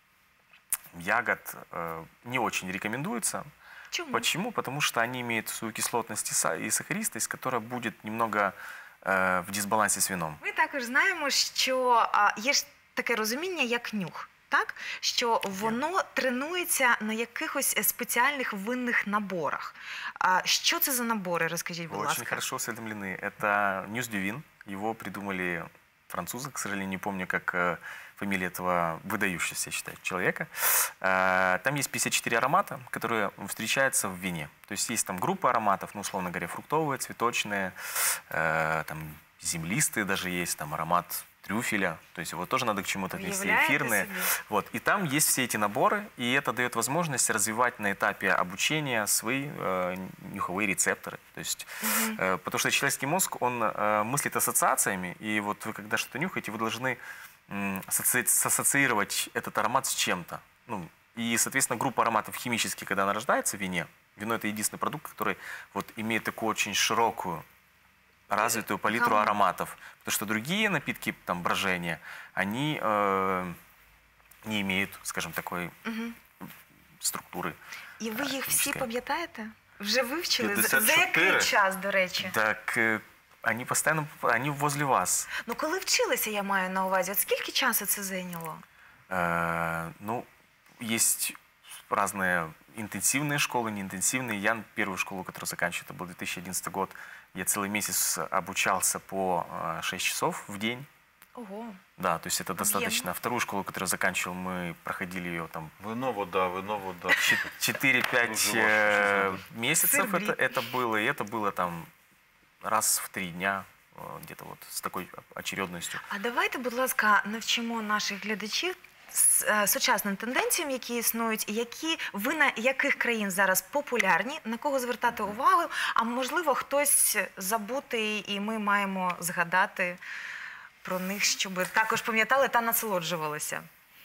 ягод, э, не очень рекомендуется. Чому? Почему? Потому что они имеют свою кислотность и са- и сахаристость, которая будет немного э, в дисбалансе с вином. Ми також знаємо, що а, є ж таке розуміння, як нюх. Так, що воно тренується на якихось спеціальних винних наборах. А що це за набори? Розкажіть, будь Вы очень ласка. хорошо осведомлены. Это Нюс дю Вин. Его придумали французы, к сожалению, не помню, как э, фамилия этого выдающегося, я считаю, человека. Э, Там есть пятьдесят четыре аромата, которые встречаются в вине. То есть есть там группа ароматов, ну, условно говоря, фруктовые, цветочные, э, там землистые даже есть, там аромат трюфеля, то есть его тоже надо к чему-то отнести, Уявляете эфирные. себе? Вот. И там есть все эти наборы, и это дает возможность развивать на этапе обучения свои э, нюховые рецепторы. То есть, э, потому что человеческий мозг, он э, мыслит ассоциациями, и вот вы когда что-то нюхаете, вы должны э, асоци- ассоциировать этот аромат с чем-то. Ну, и, соответственно, группа ароматов химических, когда она рождается в вине, вино – это единственный продукт, который вот, имеет такую очень широкую, развитую палитру Гамму. ароматов. Потому что другие напитки, там, брожения, они э, не имеют, скажем, такой Мгм. структури. І ви е, їх всі хімічної. пам'ятаєте? Вже вивчили? За, п'ятдесят за який чотири. час, до речі? Так, э, они постоянно, они возле вас. Ну, коли вчилися, я маю на увазі, от скільки часу це зайняло? Э, ну, есть разные интенсивные школы, неинтенсивные. Я первую школу, которую заканчивал, это был две тысячи одиннадцатый год. Я целый месяц обучался по э, шесть часов в день. Ого. Да, то есть это достаточно. Вторую школу, которую заканчивал, мы проходили ее там Вино, вода, вино, вода. четыре-пять Дуже э, важко, месяцев Сыр, это, это было. И это было там раз в три дня, э, где-то вот с такой очередностью. А давайте, будь ласка, навчимо наших глядачів с- е, сучасним тенденціям, які існують, і які вина яких країн зараз популярні, на кого звертати увагу, а можливо хтось забутий, і ми маємо згадати про них, щоб також пам'ятали та насолоджувалися.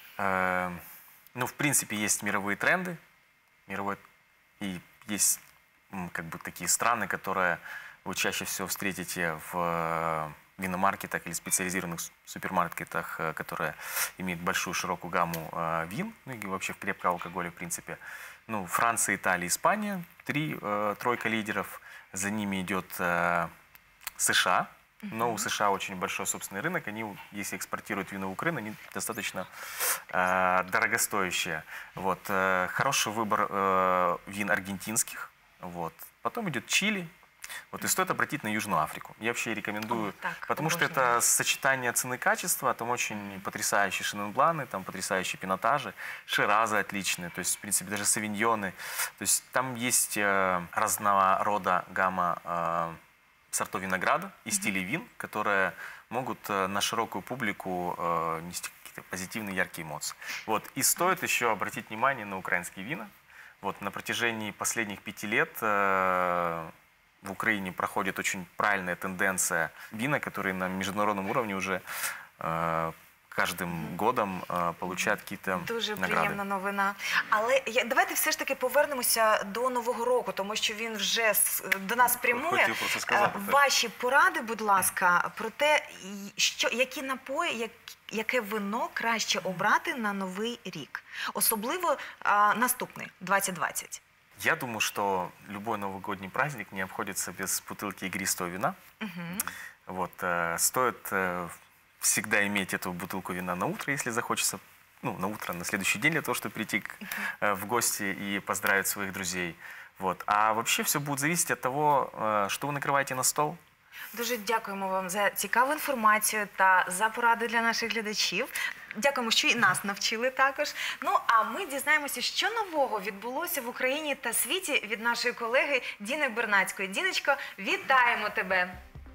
Э, ну, в принципе, есть мировые тренды, мировой, и есть м, как бы такие страны, которые вы чаще всего встретите в э, виномаркетах или специализированных с- супермаркетах, э, которые имеют большую широкую гамму э, вин, ну и вообще в крепкого алкоголя, в принципе. Ну, Франция, Италия, Испания, три, э, тройка лидеров. За ними идет э, США. Но у США очень большой собственный рынок. Они, если экспортируют вино в Украину, они достаточно э, дорогостоящие. Вот. Э, хороший выбор э, вин аргентинских. Вот. Потом идет Чили. Вот. И стоит обратить на Южную Африку. Я вообще рекомендую, О, так, потому что обожаю. это сочетание цены и качества. Там очень потрясающие шиненбланы, там потрясающие пинотажи, ширазы отличные, то есть, в принципе, даже савиньоны. То есть там есть э, разного рода гамма э, сортов винограда и стилей вин, которые могут э, на широкую публику э, нести какие-то позитивные, яркие эмоции. Вот. И стоит еще обратить внимание на украинские вина. Вот. На протяжении последних пяти лет э, в Украине проходит очень правильная тенденция вина, которые на международном уровне уже э, каждым годом э, получают какие-то Дуже награды. приємна новина. Але я, давайте все ж таки повернемося до Нового року, тому що він вже с- до нас прямує. Хотів про це сказати, Е, так. Ваші поради, будь ласка, про те, і- що, які напої, як, яке вино краще обрати на Новий рік. Особливо а, наступний, двадцять двадцять. Я думаю, что любой новогодний праздник не обходится без бутылки игристого вина. Вот, э, стоит э, всегда иметь эту бутылку вина на утро, если захочется, ну, на утро, на следующий день для того, чтобы прийти к- э, в гости и поздравить своих друзей. Вот. А вообще все будет зависеть от того, э, что вы накрываете на стол. Дуже дякуємо вам за цікаву інформацію та за поради для наших глядачів. Дякуємо, що і нас навчили також. Ну, а ми дізнаємося, що нового відбулося в Україні та світі від нашої колеги Діни Бернацької. Діночко, вітаємо тебе!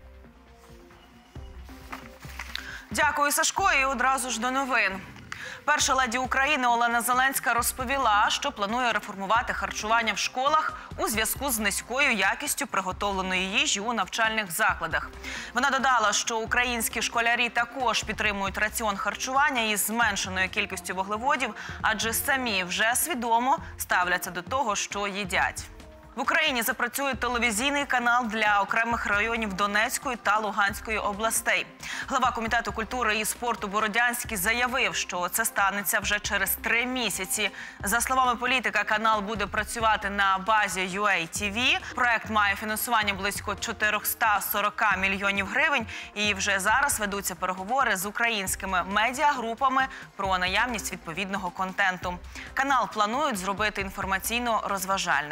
Дякую, Сашко, і одразу ж до новин. Перша леді України Олена Зеленська розповіла, що планує реформувати харчування в школах у зв'язку з низькою якістю приготовленої їжі у навчальних закладах. Вона додала, що українські школярі також підтримують раціон харчування із зменшеною кількістю вуглеводів, адже самі вже свідомо ставляться до того, що їдять. В Україні запрацює телевізійний канал для окремих районів Донецької та Луганської областей. Глава Комітету культури і спорту Бородянський заявив, що це станеться вже через три місяці. За словами політика, канал буде працювати на базі ю ей ті ві. Проект має фінансування близько чотириста сорок мільйонів гривень. І вже зараз ведуться переговори з українськими медіагрупами про наявність відповідного контенту. Канал планують зробити інформаційно-розважальним.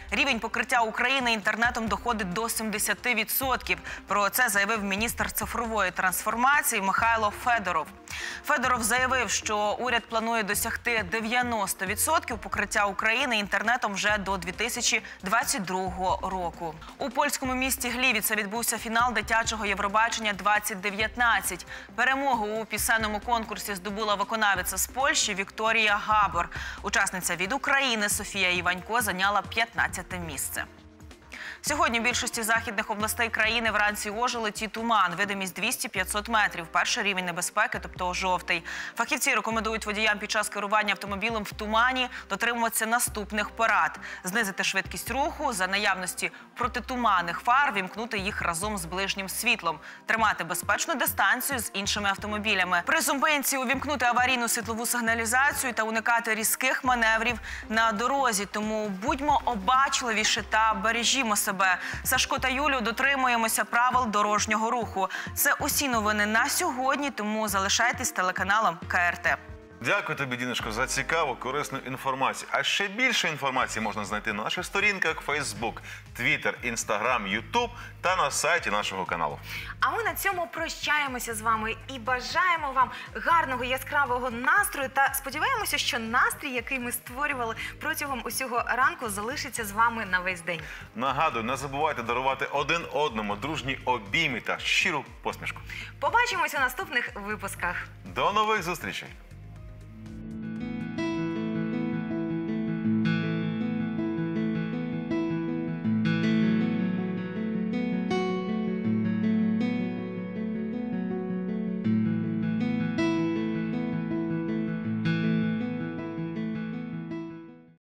Рівень покриття України інтернетом доходить до сімдесят відсотків. Про це заявив міністр цифрової трансформації Михайло Федоров. Федоров заявив, що уряд планує досягти дев'яносто відсотків покриття України інтернетом вже до дві тисячі двадцять другого року. У польському місті Глівіце відбувся фінал дитячого Євробачення двадцять дев'ятнадцять. Перемогу у пісенному конкурсі здобула виконавиця з Польщі Вікторія Габор. Учасниця від України Софія Іванько зайняла п'ятнадцяте місце. Сьогодні в більшості західних областей країни вранці ожеледь і туман. Видимість двісті - п'ятсот метрів. Перший рівень небезпеки, тобто жовтий. Фахівці рекомендують водіям під час керування автомобілем в тумані дотримуватися наступних порад. Знизити швидкість руху, за наявності протитуманних фар вімкнути їх разом з ближнім світлом. Тримати безпечну дистанцію з іншими автомобілями. При зупинці увімкнути аварійну світлову сигналізацію та уникати різких маневрів на дорозі. Тому будьмо обачливіші та бережімо себе. Сашко та Юлю, дотримуємося правил дорожнього руху. Це усі новини на сьогодні, тому залишайтесь телеканалом Ка Ер Те. Дякую тобі, Діночко, за цікаву, корисну інформацію. А ще більше інформації можна знайти на наших сторінках Facebook, Twitter, Instagram, YouTube та на сайті нашого каналу. А ми на цьому прощаємося з вами і бажаємо вам гарного, яскравого настрою та сподіваємося, що настрій, який ми створювали протягом усього ранку, залишиться з вами на весь день. Нагадую, не забувайте дарувати один одному дружні обійми та щиру посмішку. Побачимось у наступних випусках. До нових зустрічей!